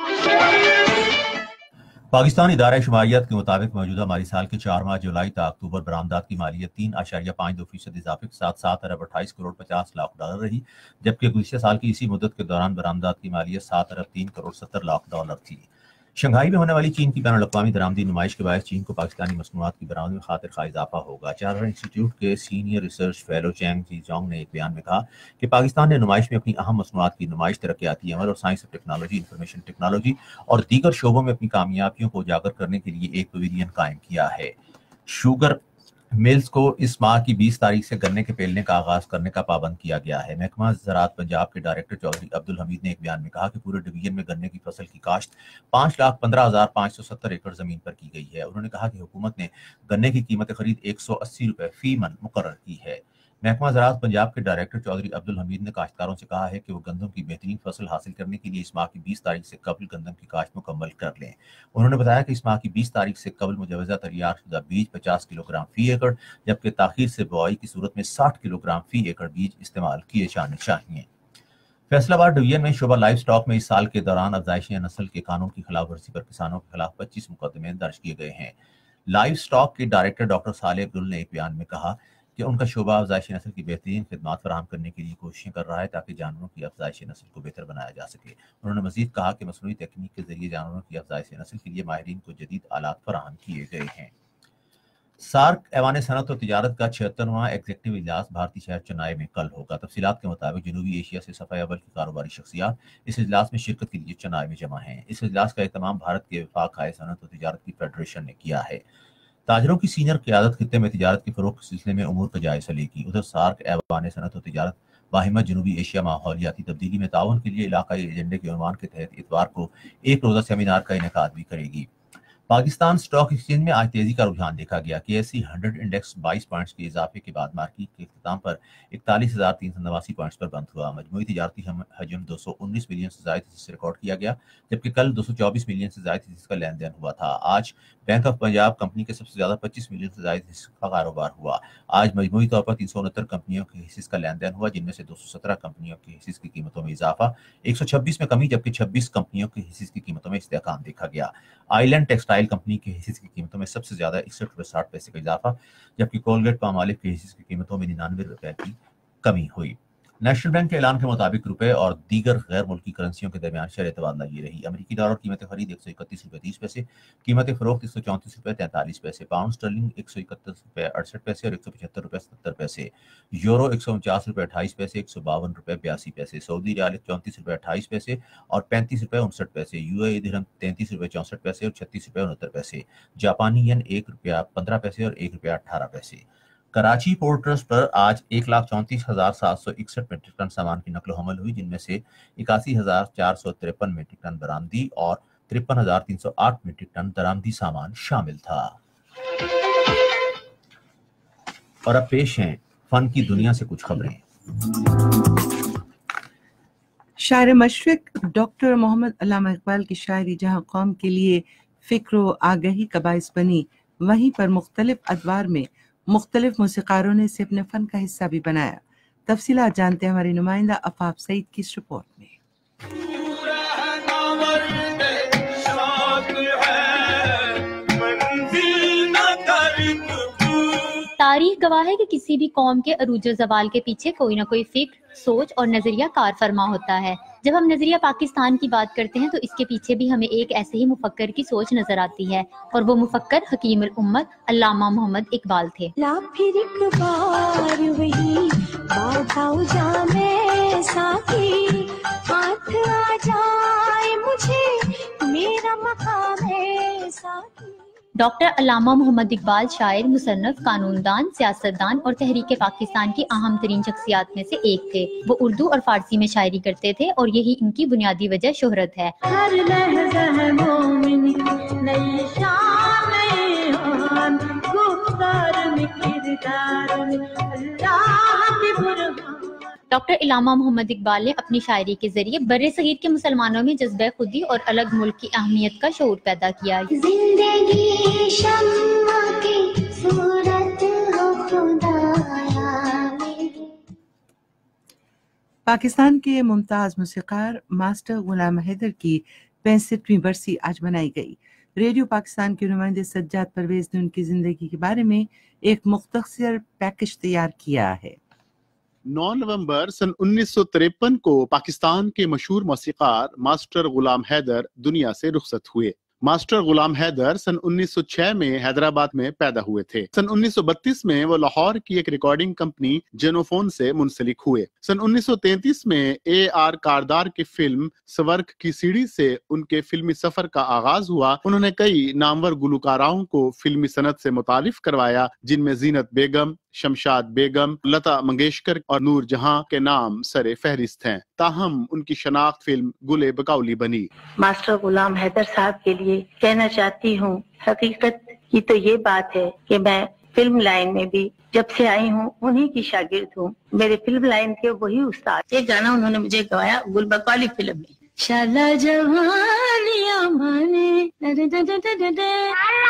पाकिस्तान इदारा शुमारियात के मुताबिक मौजूदा माली साल के चार माह जुलाई तक अक्टूबर बरामदात की मालियत तीन आशारिया पाँच दो फीसद इजाफे के साथ सात अरब अट्ठाईस करोड़ पचास लाख डॉलर रही, जबकि गुज़िश्ता साल की इसी मुद्दत के दौरान बरामदात की मालियत सात अरब तीन करोड़ सत्तर लाख डॉलर थी। शंघाई में होने वाली चीन की बैनुल-अक़वामी दरामदी नुमाइश के बायस चीन को पाकिस्तानी मसनूआत की बरामद में खातिर खा इजाफा होगा। चार्टर इंस्टीट्यूट के senior research fellow Chang Jizhong ने एक बयान में कहा कि पाकिस्तान ने नुमाइश में अपनी अहम मसनूआत की नुमाइश, तरक्याती अमल और साइंस और टेक्नोलॉजी, इंफॉर्मेशन टेक्नोलॉजी और दीगर शोबों में अपनी कामयाबियों को उजागर करने के लिए एक पवेलियन कायम किया है। शुगर मिल्स को इस माह की बीस तारीख से गन्ने के पेलने का आगाज करने का पाबंद किया गया है। महकमा ज़राअत पंजाब के डायरेक्टर चौधरी अब्दुल हमीद ने एक बयान में कहा कि पूरे डिवीजन में गन्ने की फसल की काश्त पाँच लाख पंद्रह हजार पाँच सौ सत्तर एकड़ जमीन पर की गई है। उन्होंने कहा कि हुकूमत ने गन्ने की कीमत खरीद एक सौ अस्सी रुपए फी मन मुकर्रर की है। महकमा ज़राअत पंजाब के डायरेक्टर चौधरी अब्दुल हमीद ने काश्तकारों से कहा है कि वो गंदम की बेहतरीन फसल हासिल करने के लिए इस माह की बीस तारीख से कबल गंदम की काश्त मुकम्मल कर लें। उन्होंने बताया कि इस माह की बीस तारीख से कबल मुजवजा तैयार शुदा बीज पचास किलोग्राम फी एकड़, जबकि ताखीर से बुआई की सूरत में साठ किलोग्राम फी एकड़ बीज इस्तेमाल किए जाने चाहिए। फैसलाबाद डिवीजन में शोबा लाइव स्टॉक में इस साल के दौरान अफजाइश नस्ल के कानून की खिलाफ वर्जी पर किसानों के खिलाफ पच्चीस मुकदमे दर्ज किए गए हैं। लाइव स्टॉक के डायरेक्टर डॉक्टर सालेह गुल ने एक बयान में कहा कि उनका शोबा अफजाइश नस्ल की बेहतरीन खिदमात फराहम करने के लिए कोशिशें कर रहा है ताकि जानवरों की अफजाइश नस्ल को बेहतर बनाया जा सके। उन्होंने मजीद कहा कि मसनूई तकनीक के जरिए जानवरों की अफजाइश नस्ल के लिए माहिरीन को जदीद आलात फराहम किए गए हैं। सार्क ऐवान सनत और तिजारत का छिहत्तरवां एग्जीक्यूटिव इजलास भारतीय शहर चेन्नई में कल होगा। तफसीलात के मुताबिक जनूबी एशिया से सफ़े अव्वल की कारोबारी शख्सियात इस इजलास में शिरकत के लिए चेन्नई में जमा हैं। इस इजलास का एहतमाम भारत के वफाक खाए सनत और तिजारत की फेडरेशन ने किया है। ताजरों की सीनियर क़यादत खित्ते में तिजारत के फ़रोग़ के सिलसिले में उमूर का जायज़ा लेगी। उधर सार्क ऐवान सनत और तिजारत बाहिमत जनूबी एशिया माहौलियाती तब्दीली में ताउन के लिए इलाकाई एजेंडे के उन्वान के तहत इतवार को एक रोज़ा सेमिनार का इनेकाद भी करेगी। पाकिस्तान स्टॉक एक्सचेंज में आज तेजी का रुझान देखा गया। K S E hundred index बाईस पॉइंट्स के इजाफे के बाद मार्केट के इख्तिताम पर इकतालीस हजार तीन सौ नवासी पॉइंट्स पर बंद हुआ। मजमूई तिजारती हजम दो सौ उन्नीस मिलियन से ज्यादा हिस्से रिकॉर्ड किया गया, जबकि कल दो सौ चौबीस मिलियन से ज्यादा हिस्से का लेन देन हुआ था। आज बैंक ऑफ पंजाब कंपनी के सबसे ज्यादा पच्चीस मिलियन से ज्यादा हिस्से का कारोबार हुआ। आज मजमूई तौर पर तीन सौ उनहत्तर कंपनियों के हिस्से का लेन देन हुआ, जिनमें से दो सौ सत्रह कंपनियों के हिस्से की कीमतों में इजाफा, एक सौ छब्बीस में कमी, जबकि छब्बीस कंपनियों के हिस्से की कीमतों में इस्तेहकाम देखा गया। आइलैंड टेक्सटाइल कंपनी के हिस्से की कीमतों में सबसे ज्यादा इकसठ रुपए साठ पैसे का इजाफा, जबकि कोलगेट पामोलिव के हिस्से की कीमतों में निन्यानवे रुपए की कमी हुई। नेशनल बैंक के ऐलान के मुताबिक रुपए और दीगर गैर मुल्की करेंसियों के दरमियान शरह तबादला ये रही। अमेरिकी डॉलर कीमत खरीद एक सौ इकतीस रुपए तीस पैसे, कीमत फरोख्त एक सौ चौंतीस रुपए तैंतालीस पैसे, पाउंड स्टर्लिंग एक सौ इकतीस रुपए अड़सठ पैसे और एक सौ पचहत्तर रुपए सत्तर पैसे, यूरो एक सौ उनचास रुपए अट्ठाईस पैसे, एक सौ बावन रुपए बयासी पैसे, सऊदी रियाल चौंतीस रुपए अट्ठाईस पैसे और पैंतीस रुपए उनसठ पैसे, यूएई दिरहम तैंतीस रुपए चौंसठ पैसे और छत्तीस रुपए उनहत्तर पैसे, जापानी येन एक रुपया पंद्रह पैसे और एक रुपया अठारह पैसे। कराची पोर्ट ट्रस्ट पर आज एक लाख चौंतीस हजार सात सौ इकसठ मीट्रिक टन सामान की नकलो हमल हुई, जिनमें से इक्यासी हजार चार सौ तिरपन मीट्रिक टन बरामदी और तिरपन हजार तीन सौ आठ मीट्रिक टन दरामदी सामान शामिल था। और अब पेश हैं फन की दुनिया से कुछ खबरें। शायर मशरिक डॉक्टर मोहम्मद अल्लामा इकबाल की शायरी जहां कौम के लिए फिक्र व आगही का बाइस बनी, वहीं पर मुख्तलिफ अदवार में मुख्तलिफ मौसीकारों ने इसे अपने फन का हिस्सा भी बनाया। तफसीलात जानते हैं हमारी नुमाइंदा अफाफ सईद की इस रिपोर्ट में। तारीख गवाह है कि किसी भी कौम के अरूज ज़वाल के पीछे कोई ना कोई फिक्र, सोच और नजरिया कार फरमा होता है। जब हम नजरिया पाकिस्तान की बात करते हैं तो इसके पीछे भी हमें एक ऐसे ही मुफक्कर की सोच नजर आती है, और वो मुफक्कर हकीम उल उम्मत अल्लामा मोहम्मद इकबाल थे। ला फिर एक बार वही बात आओ जाने साथी, हाथ आ जाए मुझे मेरा मकाम है साथी। डॉक्टर अल्लामा मोहम्मद इकबाल शायर, मुसन्नफ, कानूनदान, सियासतदान और तहरीक पाकिस्तान की अहम तरीन शख्सियात में से एक थे। वो उर्दू और फारसी में शायरी करते थे और यही इनकी बुनियादी वजह शोहरत है। हर लहज़ा है मोमिन, नई शान, नई आन, गुफ्तार में किरदार अल्लाह के बुरहान। डॉक्टर इलामा मोहम्मद इकबाल ने अपनी शायरी के जरिए बर्रे सगीर के मुसलमानों में जज्बे खुदी और अलग मुल्क की अहमियत का शऊर पैदा किया। जिंदगी शम्मा की सूरत हो खुदाया मेरी। पाकिस्तान के मुमताज मौसीकार मास्टर गुलाम हैदर की पैंसठवीं बरसी आज मनाई गई। रेडियो पाकिस्तान के नुमाइंदे सज्जाद परवेज ने उनकी जिंदगी के बारे में एक मुख्तसर पैकेज तैयार किया है। नौ नवंबर सन उन्नीस सौ तिरपन को पाकिस्तान के मशहूर मौसीकार मास्टर गुलाम हैदर दुनिया से रुखसत हुए। मास्टर गुलाम हैदर सन उन्नीस सौ छह में हैदराबाद में पैदा हुए थे। सन उन्नीस सौ बत्तीस में वो लाहौर की एक रिकॉर्डिंग कंपनी जेनोफोन से मुंसलिक हुए। सन उन्नीस सौ तैंतीस में ए आर कारदार की फिल्म स्वर्ग की सीढ़ी से उनके फिल्मी सफर का आगाज हुआ। उन्होंने कई नामवर गुलकाराओं को फिल्मी सनत से मुतारिफ करवाया, जिनमें जीनत बेगम, शमशाद बेगम, लता मंगेशकर और नूर जहां के नाम सरे फहरिस्त हैं। ताहम उनकी शनाख्त फिल्म गुले बकौली बनी। मास्टर गुलाम हैदर साहब के लिए कहना चाहती हूँ, हकीकत की तो ये बात है कि मैं फिल्म लाइन में भी जब से आई हूँ उन्हीं की शागिर्द हूँ। मेरे फिल्म लाइन के वही उस्ताद। एक गाना उन्होंने मुझे गवाया गुल बकौली फिल्म में। शाला जवानिया माने दे दे दे दे दे दे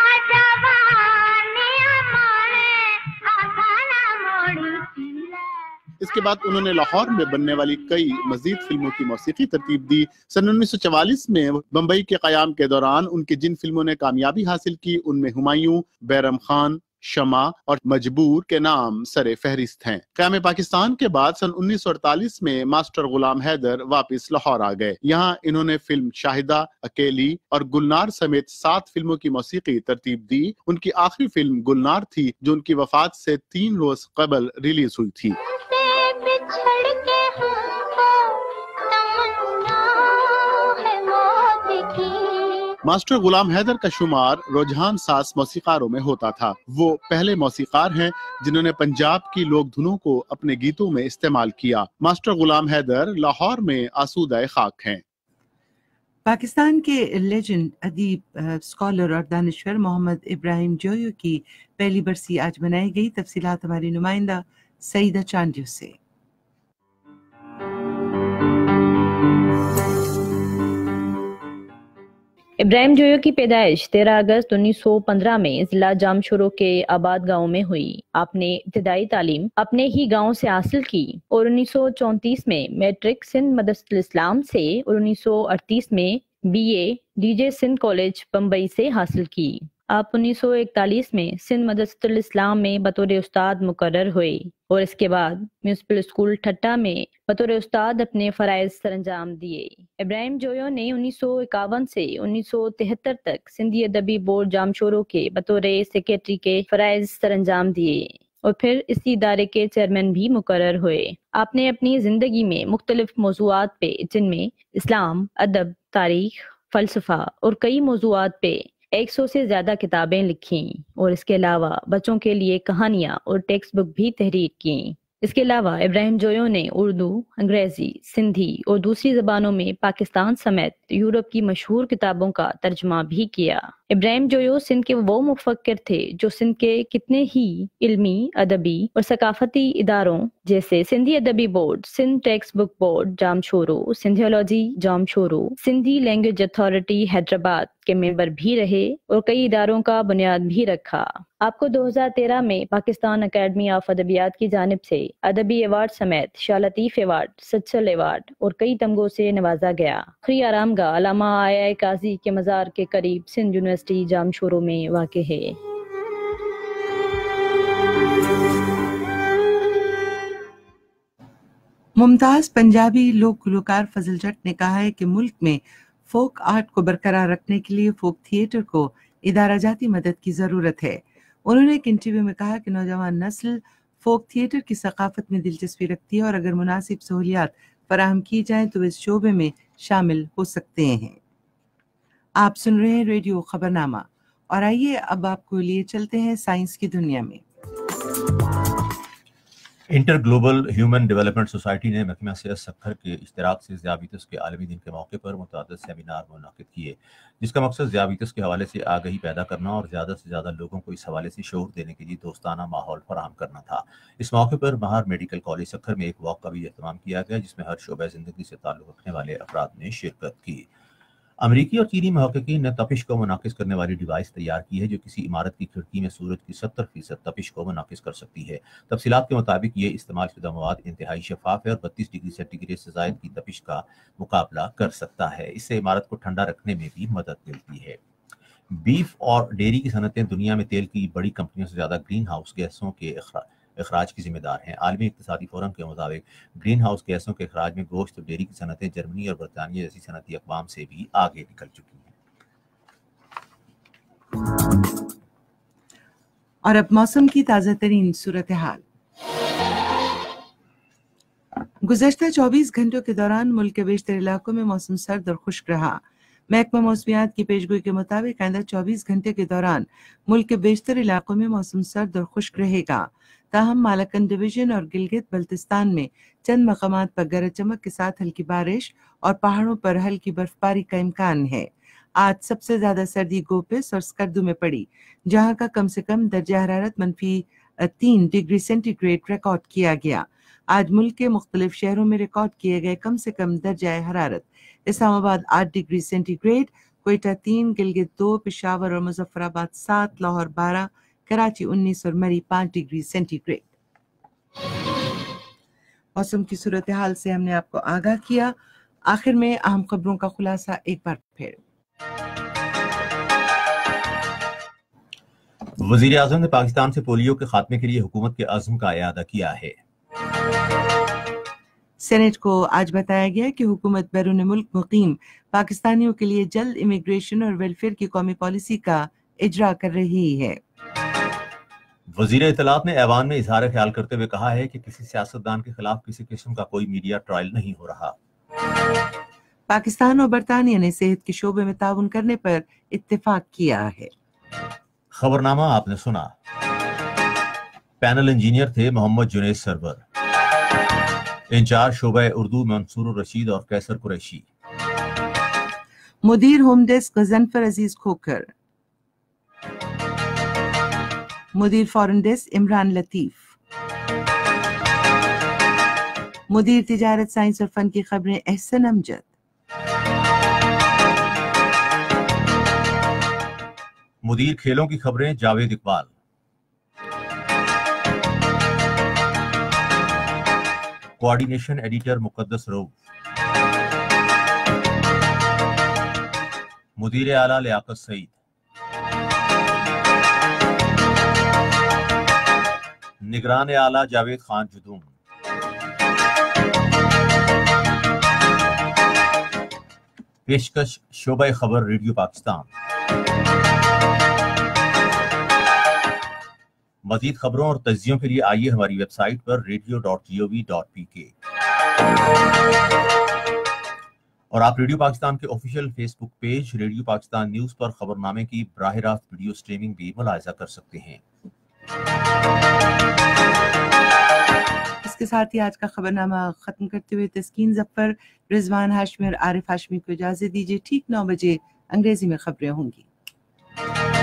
इसके बाद उन्होंने लाहौर में बनने वाली कई मजीद फिल्मों की मौसीकी तरतीब दी। सन उन्नीस सौ चवालीस में बम्बई के क़याम के दौरान उनकी जिन फिल्मों ने कामयाबी हासिल की उनमें हुमायूं, बैरम खान, शमा और मजबूर के नाम सरे फहरिस्त हैं। क़याम पाकिस्तान के बाद सन उन्नीस सौ अड़तालीस में मास्टर गुलाम हैदर वापस लाहौर आ गए। यहाँ इन्होंने फिल्म शाहिदा, अकेली और गुलनार समेत सात फिल्मों की मौसीकी तरतीब दी। उनकी आखिरी फिल्म गुलनार थी, जो उनकी वफात से तीन रोज कबल रिलीज हुई थी। मास्टर गुलाम हैदर का शुमार रुझान सास मौसीकारों में होता था। वो पहले मौसीकार हैं जिन्होंने पंजाब की लोक धुनों को अपने गीतों में इस्तेमाल किया। मास्टर गुलाम हैदर लाहौर में आसूदा खाक हैं। पाकिस्तान के लेजेंड अदीब, स्कॉलर और दानिश्वर मोहम्मद इब्राहिम जोयो की पहली बरसी आज मनाई गई। तफसीलात हमारी नुमाइंदा सईदा चांडियो से। इब्राहिम जोयो की पैदाइश तेरह अगस्त उन्नीस सौ पंद्रह में जिला जामशोरो के आबाद गांव में हुई। आपने इब्तदाई तालीम अपने ही गांव से हासिल की और उन्नीस सौ चौंतीस में मैट्रिक सिंध मदरसतुल इस्लाम से और उन्नीस सौ अड़तीस में BA DJ Sindh college Bombay से हासिल की। आप उन्नीस सौ इकतालीस में सिंध मदरसतुल इस्लाम में बतौर उस्ताद मुकर्रर हुए और इसके बाद म्यूनिसिपल स्कूल ठट्टा में बतौर उस्ताद अपने फराइज सरंजाम दिए। इब्राहिम जोयो ने उन्नीस सौ इक्यावन से उन्नीस सौ तिहत्तर तक सिंधी अदबी बोर्ड जामशोरो के बतौर सेक्रेटरी के फराइज सरंजाम दिए और फिर इसी इदारे के चेयरमैन भी मुकर्रर हुए। आपने अपनी जिंदगी में मुख्तलिफ मौज़ूआत पे, जिनमें इस्लाम, अदब, तारीख, फलसफा और कई मौज़ूआत पे एक सौ से ज्यादा किताबें लिखी और इसके अलावा बच्चों के लिए कहानियां और टेक्स्ट बुक भी तहरीर की। इसके अलावा इब्राहिम जोयो ने उर्दू, अंग्रेजी, सिंधी और दूसरी जबानों में पाकिस्तान समेत यूरोप की मशहूर किताबों का तर्जमा भी किया। इब्राहिम जोयो सिंध के वो मुफक्किर थे जो सिंध के कितने ही इल्मी, अदबी और सकाफती इदारों जैसे Sindhi Adabi board, Sindh text book board Jamshoro, Sindhology Jamshoro, Sindhi language authority Hyderabad के मेंबर भी रहे और कई इदारों का बुनियाद भी रखा। आपको दो हज़ार तेरह में पाकिस्तान अकेडमी ऑफ अदबियात की जानिब से अदबी अवार्ड समेत शाह लतीफ अवार्ड, सच्चल अवार्ड और कई तमगों से नवाजा गया। आखिरी आरामगाह अल्लामा आया काजी के मज़ार के करीब सिंध यूनिवर्सिटी जामशोरो में वाक़े है। मुमताज पंजाबी लोक गुलकार फजल जट ने कहा है कि मुल्क में फोक आर्ट को बरकरार रखने के लिए फोक थिएटर को इदारा जाती मदद की ज़रूरत है। उन्होंने एक इंटरव्यू में कहा कि नौजवान नस्ल फोक थिएटर की सकाफत में दिलचस्पी रखती है और अगर मुनासिब सहूलियात फराहम की जाएं तो इस शोबे में शामिल हो सकते हैं। आप सुन रहे हैं रेडियो खबरनामा और आइए अब आपको लिए चलते हैं साइंस की दुनिया में। Inter global human development society ने महकमा सेहत सक्खर के इश्तराक से ज़ियाबीतस के आलमी दिन के मौके पर मुतअद्दिद सेमिनार मुनक़िद किए, जिसका मकसद ज़ियाबीतस के हवाले से आगाही पैदा करना और ज़्यादा से ज़्यादा लोगों को इस हवाले से शऊर देने के लिए दोस्ताना माहौल फराहम करना था। इस मौके पर महार मेडिकल कॉलेज सक्खर में एक वॉक का भी एहतमाम किया गया, जिसमें हर शोबे ज़िंदगी से ताल्लुक़ रखने वाले अफराद ने शिरकत की। अमरीकी और चीनी महक़क़ीन ने तपिश को मुनाकिस करने वाली डिवाइस तैयार की है, जो किसी इमारत की खिड़की में सूरज की सत्तर फीसद तपिश को मुनाकिस कर सकती है। तफसीलात के मुताबिक ये इस्तेमाल शुदा मवाद इंतहाई शफाफ है और बत्तीस डिग्री सेंटीग्रेड से ज़ायद की तपिश का मुकाबला कर सकता है। इससे इमारत को ठंडा रखने में भी मदद मिलती है। बीफ और डेयरी की सनतें दुनिया में तेल की बड़ी कंपनियों से ज़्यादा ग्रीन हाउस गैसों के अखराज की जिम्मेदार हैं। आलमी इक्तिसादी फोरम के मुताबिक ग्रीन हाउस गैसों के अखराज में गोश्त और डेयरी की सनतें जर्मनी और बरतानिया जैसी सनती अक़वाम से भी आगे निकल चुकी हैं। और अब मौसम की ताज़ा तरीन सूरत हाल। गुज़श्ता चौबीस घंटों के दौरान मुल्क के बेशतर इलाकों में मौसम सर्द और खुश्क रहा। महकमा मौसमियात की पेशगोई के मुताबिक आइंदा चौबीस घंटे के दौरान मुल्क के बेशतर इलाकों में मौसम सर्द और खुश्क रहेगा। ताहम मालाकन डिवीजन और गिलगित बल्तिस्तान में चंद मकामात पर गरज चमक के साथ हल्की बारिश और पहाड़ों पर हल्की बर्फबारी का इम्कान है। आज सबसे ज्यादा सर्दी गोपिस और स्कर्दू में पड़ी, जहां का कम से कम दर्जा हरारत मनफी तीन डिग्री सेंटीग्रेड रिकॉर्ड किया गया। आज मुल्क के मुख्तलिफ शहरों में रिकॉर्ड किए गए कम से कम दर्जा हरारत: इस्लामाबाद आठ डिग्री सेंटीग्रेड, क्वेटा तीन, गिलगित दो, पेशावर और मुजफ्फराबाद सात, लाहौर बारह, कराची उन्नीस और मरी पाँच डिग्री सेंटीग्रेड। मौसम की सूरत हाल से हमने आपको आगाह किया। आखिर में अहम खबरों का खुलासा एक बार फिर। वज़ीर आज़म ने पाकिस्तान से पोलियो के खात्मे के लिए हुकूमत के अज़्म का इयादा किया है। सेनेट को आज बताया गया कि हुकूमत बैरून मुल्क मुकीम पाकिस्तानियों के लिए जल्द इमिग्रेशन और वेलफेयर की कौमी पॉलिसी का इजरा कर रही है। वज़ीर इत्तलात ने ऐवान में इजहार ख्याल करते हुए कहा है कि किसी सियासतदान के खिलाफ किसी किस्म का कोई मीडिया ट्रायल नहीं हो रहा। पाकिस्तान और बरतानिया ने सेहत के शोबे में ताउन करने पर इत्तेफाक किया है। खबरनामा आपने सुना। पैनल इंजीनियर थे मोहम्मद जुनैद सरवर, इंचार्ज शोबा उर्दू मंसूर रशीद और कैसर कुरैशी, मुदीर होम डेस्क गजनफर अजीज खोकर, मुदीर फॉरेन डेस्क इमरान लतीफ, मुदीर तिजारत साइंस और फन की खबरें एहसन अमजद, मुदीर खेलों की खबरें जावेद इकबाल, कोऑर्डिनेशन एडिटर मुकद्दस रऊफ, मुदीर आला लियाकत सईद, निगरान आला जावेद खान जुदूम, पेशकश शोबा खबर रेडियो पाकिस्तान। मजीद खबरों और तज्जियों के लिए आइए हमारी वेबसाइट पर radio dot G O V dot P K और आप रेडियो पाकिस्तान के official Facebook page radio Pakistan news पर खबरनामे की बराह रास्त वीडियो स्ट्रीमिंग भी मुलाहिजा कर सकते हैं। इसके साथ ही आज का खबरनामा खत्म करते हुए तस्कीन जफर, रिजवान हाशमी और आरिफ हाशमी को इजाजत दीजिए। ठीक नौ बजे अंग्रेजी में खबरें होंगी।